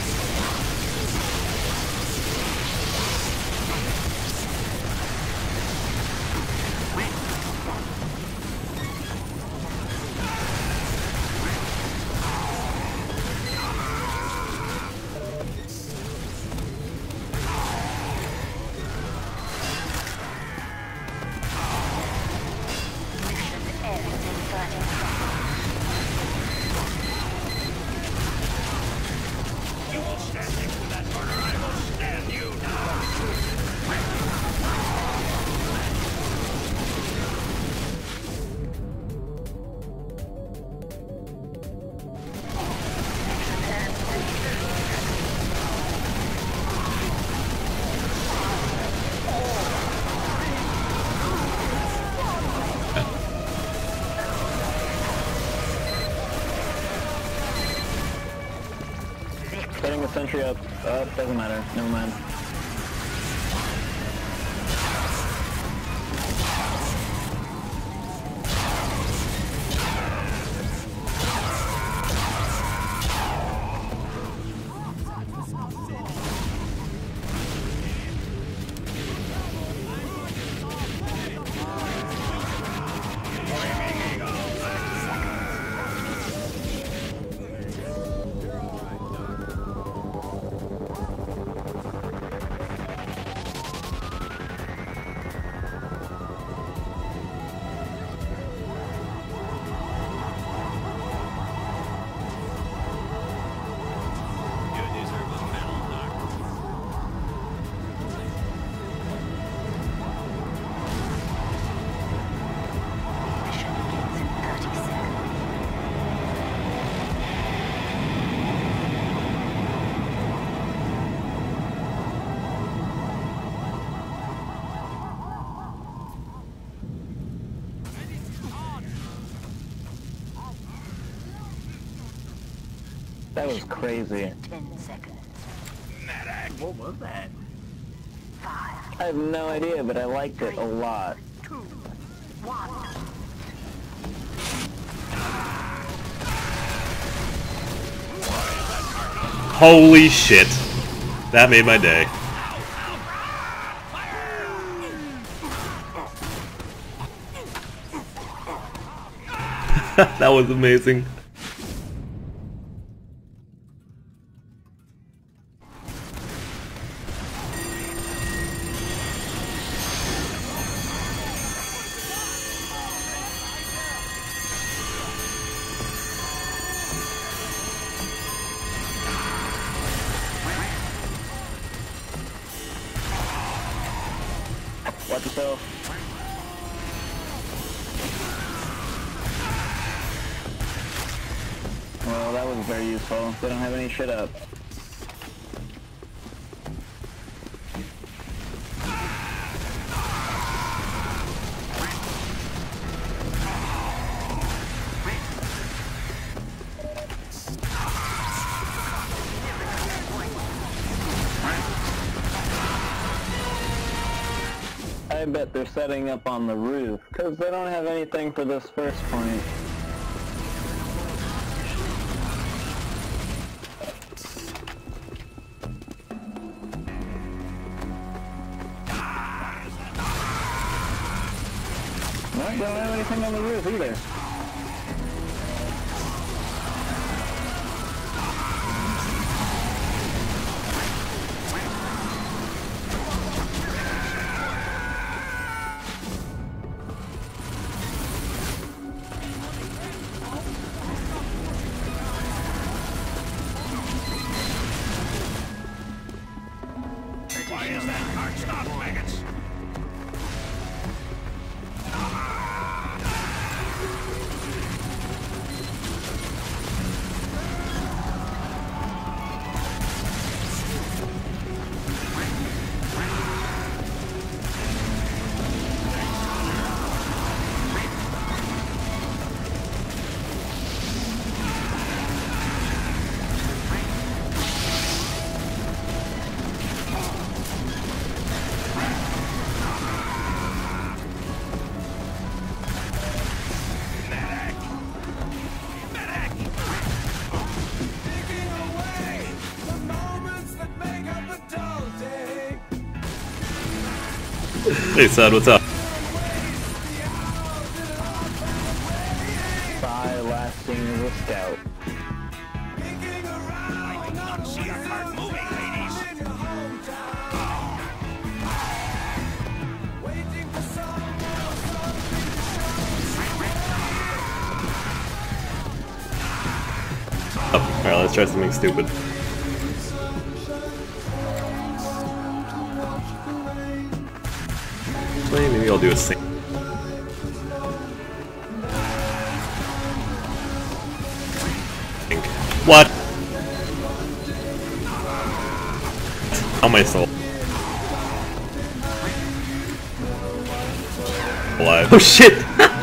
You will stand next to that corner. I will stand you now. Setting a sentry up. Doesn't matter. Never mind. That was crazy. 10 seconds. What was that? 5, I have no idea, but I liked it a lot. 2, 1. Holy shit. That made my day. That was amazing. Watch yourself. Well, that was very useful. They don't have any shit up. I bet they're setting up on the roof, because they don't have anything for this first point. No, they don't have anything on the roof either. Why is that cart stopped, maggots? Hey, son, what's up? Spy last seen as a scout. I did not see a cart moving, ladies. Oh, alright, let's try something stupid. Maybe I'll do a sing. What? On my soul. Alive. Oh shit!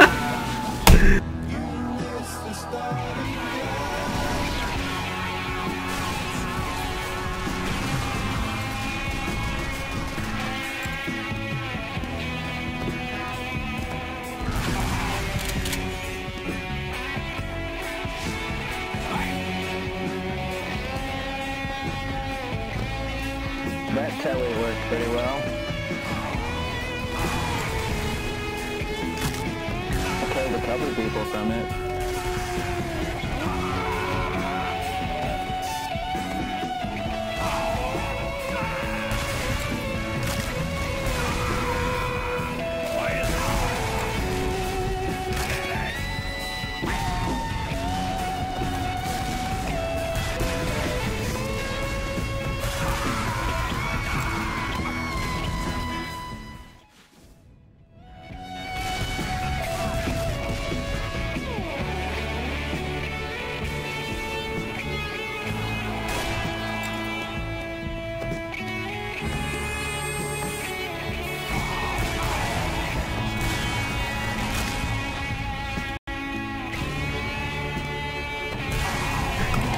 That telly worked pretty well. I tried to cover people from it.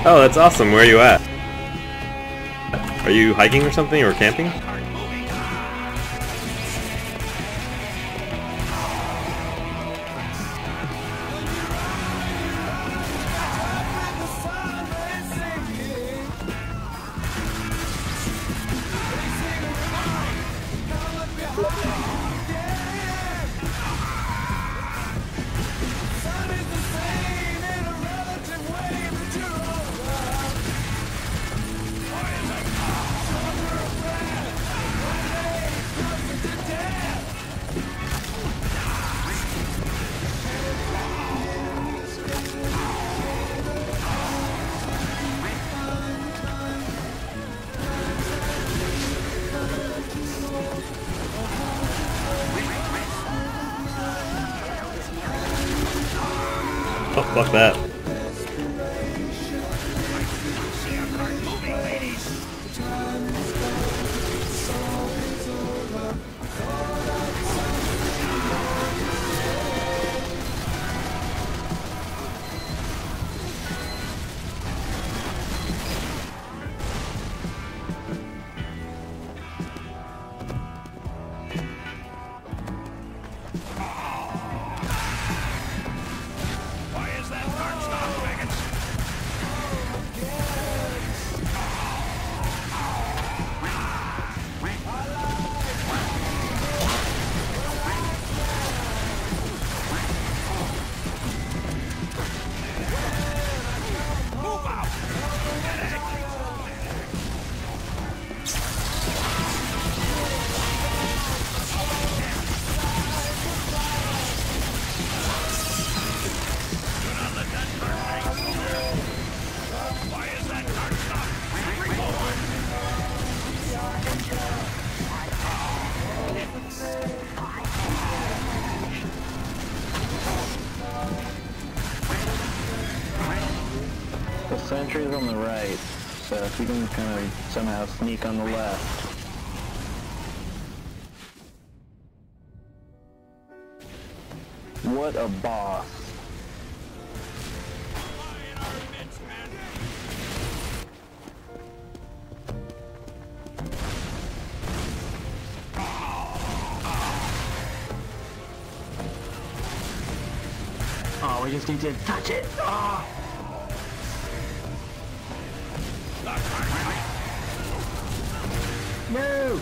Oh, that's awesome. Where are you at? Are you hiking or something, or camping? Oh, fuck that. The sentry's on the right, so if you can kind of somehow sneak on the left. What a boss. Oh, we just need to touch it. Oh. No!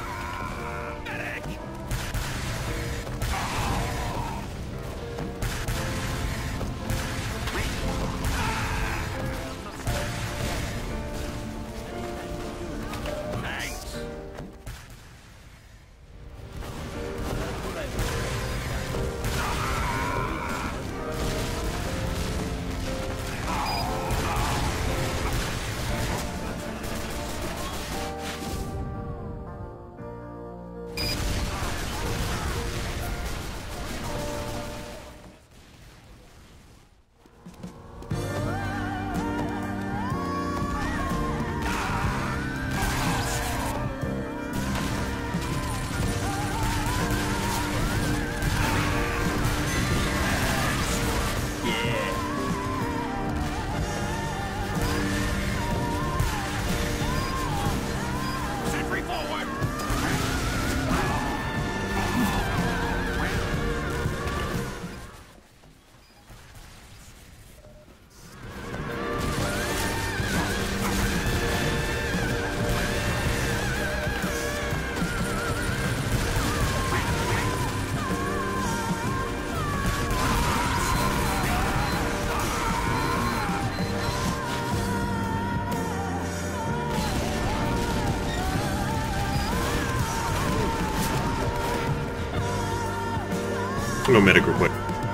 Go medic real quick.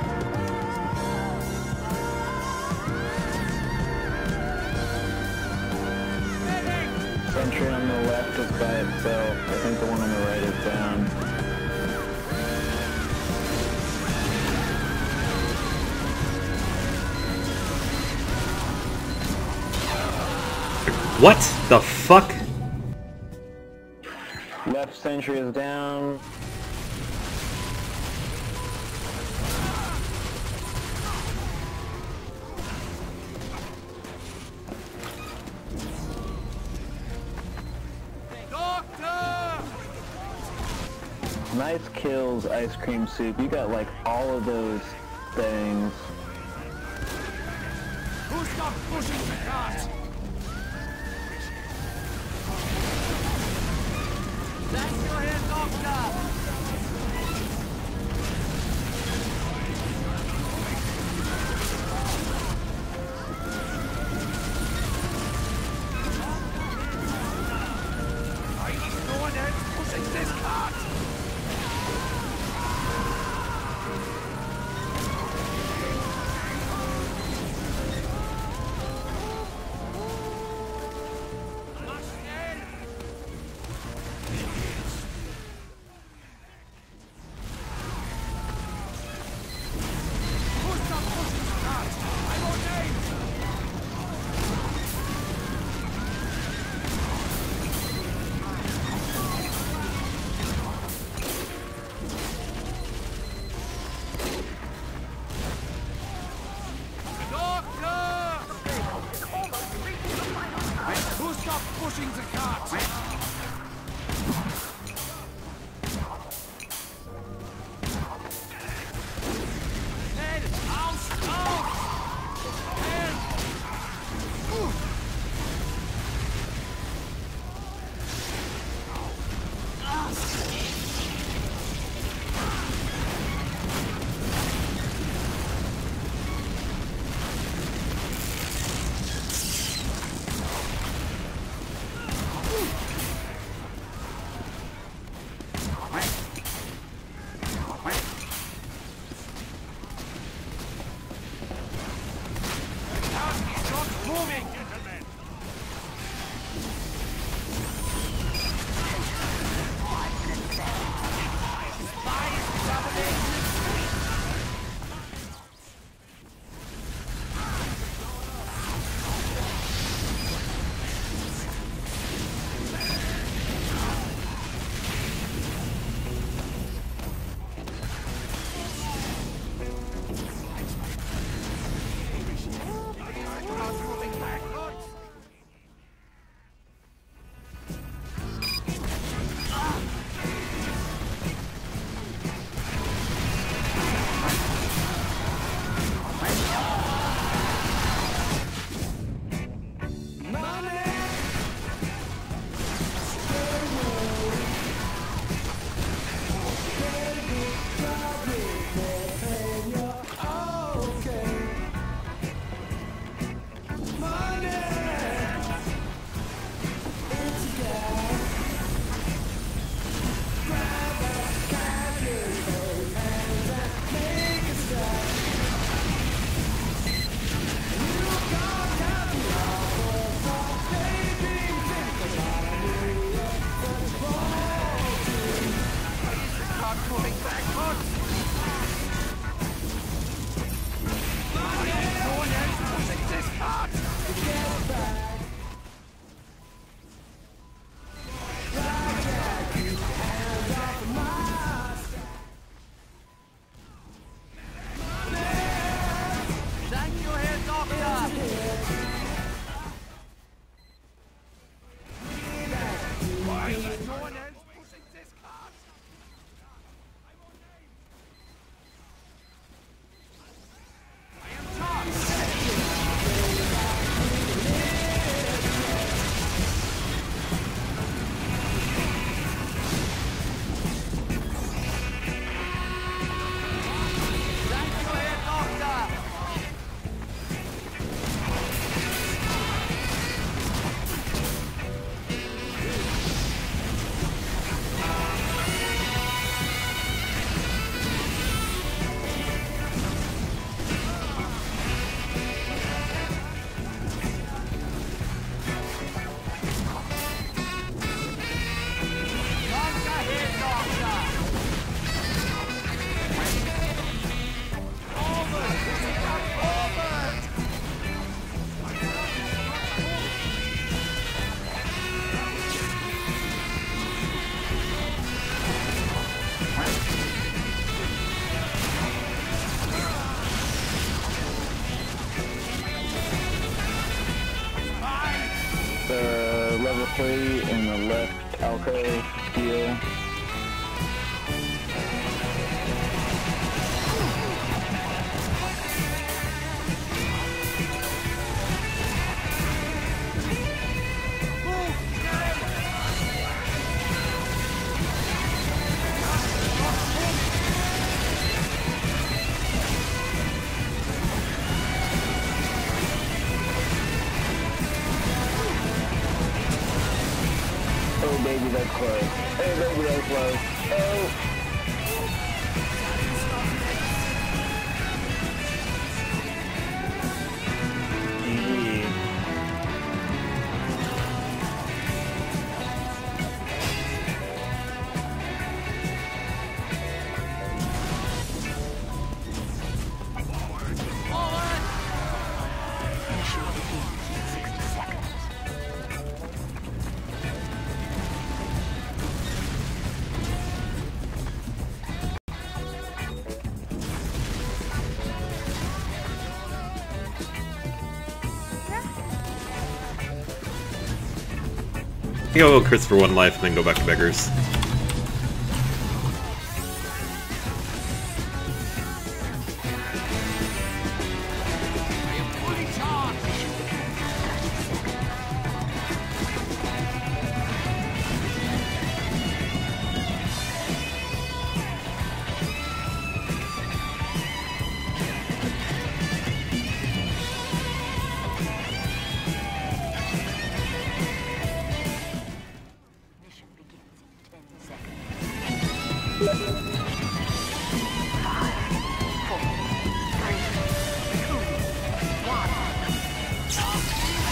Sentry on the left is by itself. I think the one on the right is down. What the fuck? Left sentry is down. Nice kills, Ice Cream Soup. You got like all of those things. Who's got pushing the cart? Thank you here, Doctor! No one else pushing this cart! Pushing the cart! Head! Out! Out! Head! Moving! Gentlemen! Level 3 in the left alcove deal. baby, that's close. Oh, baby, that's close. Oh! Mission begins in 60 seconds. I think I'll go crits for 1 life and then go back to Beggars. Mission begins in 10 seconds. 5, 4, 3, 2, 1.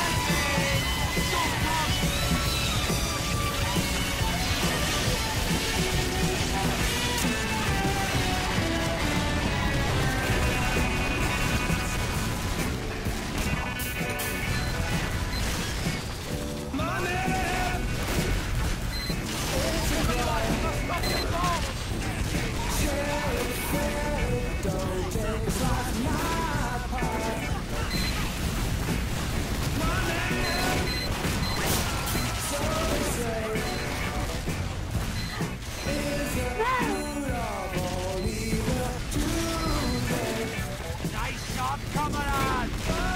Nice shot, comrade!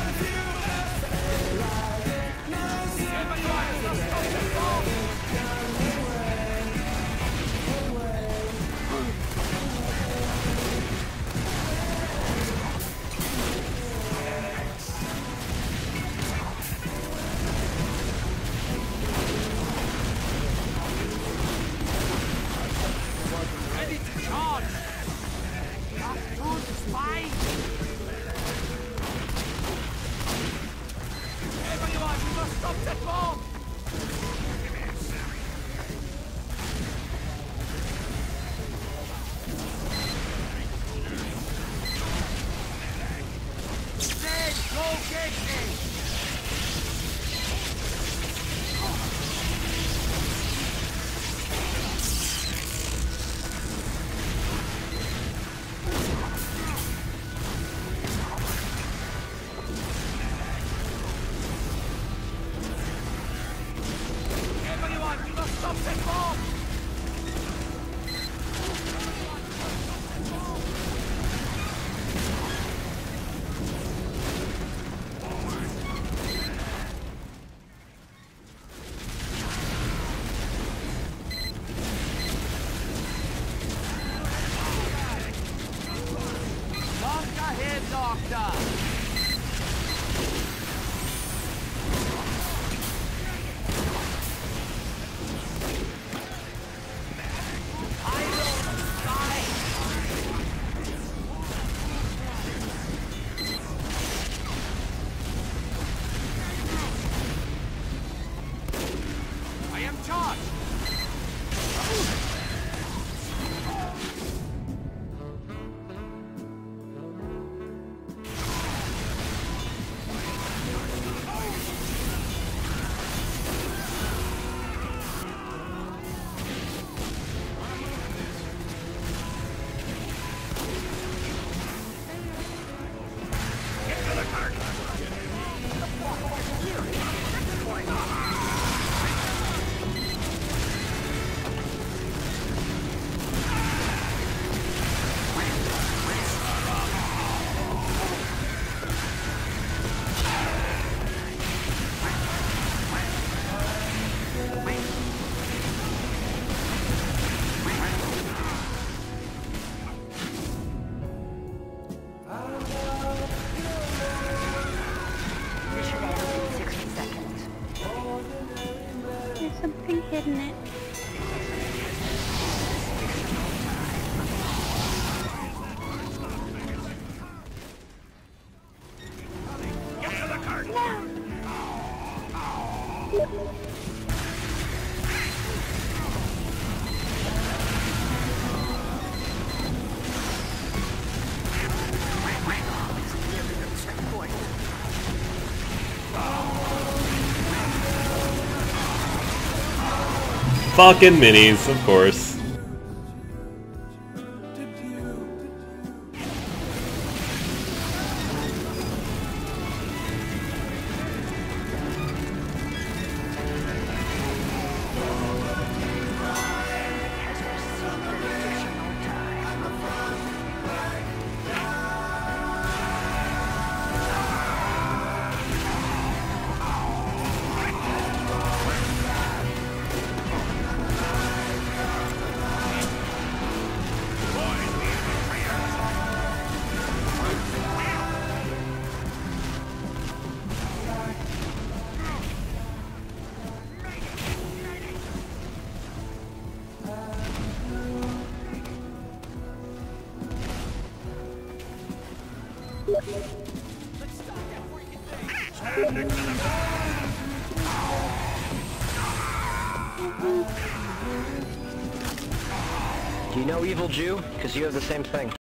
Everyone, let's stop the ball! Ready to charge! That's good, spine! Everyone, we must stop that bomb! Dead, go get me! Everyone, we must stop that bomb! Lock ahead, Doctor! I am charged! Fucking minis, of course. Do you know Evil Jew? Because you have the same thing.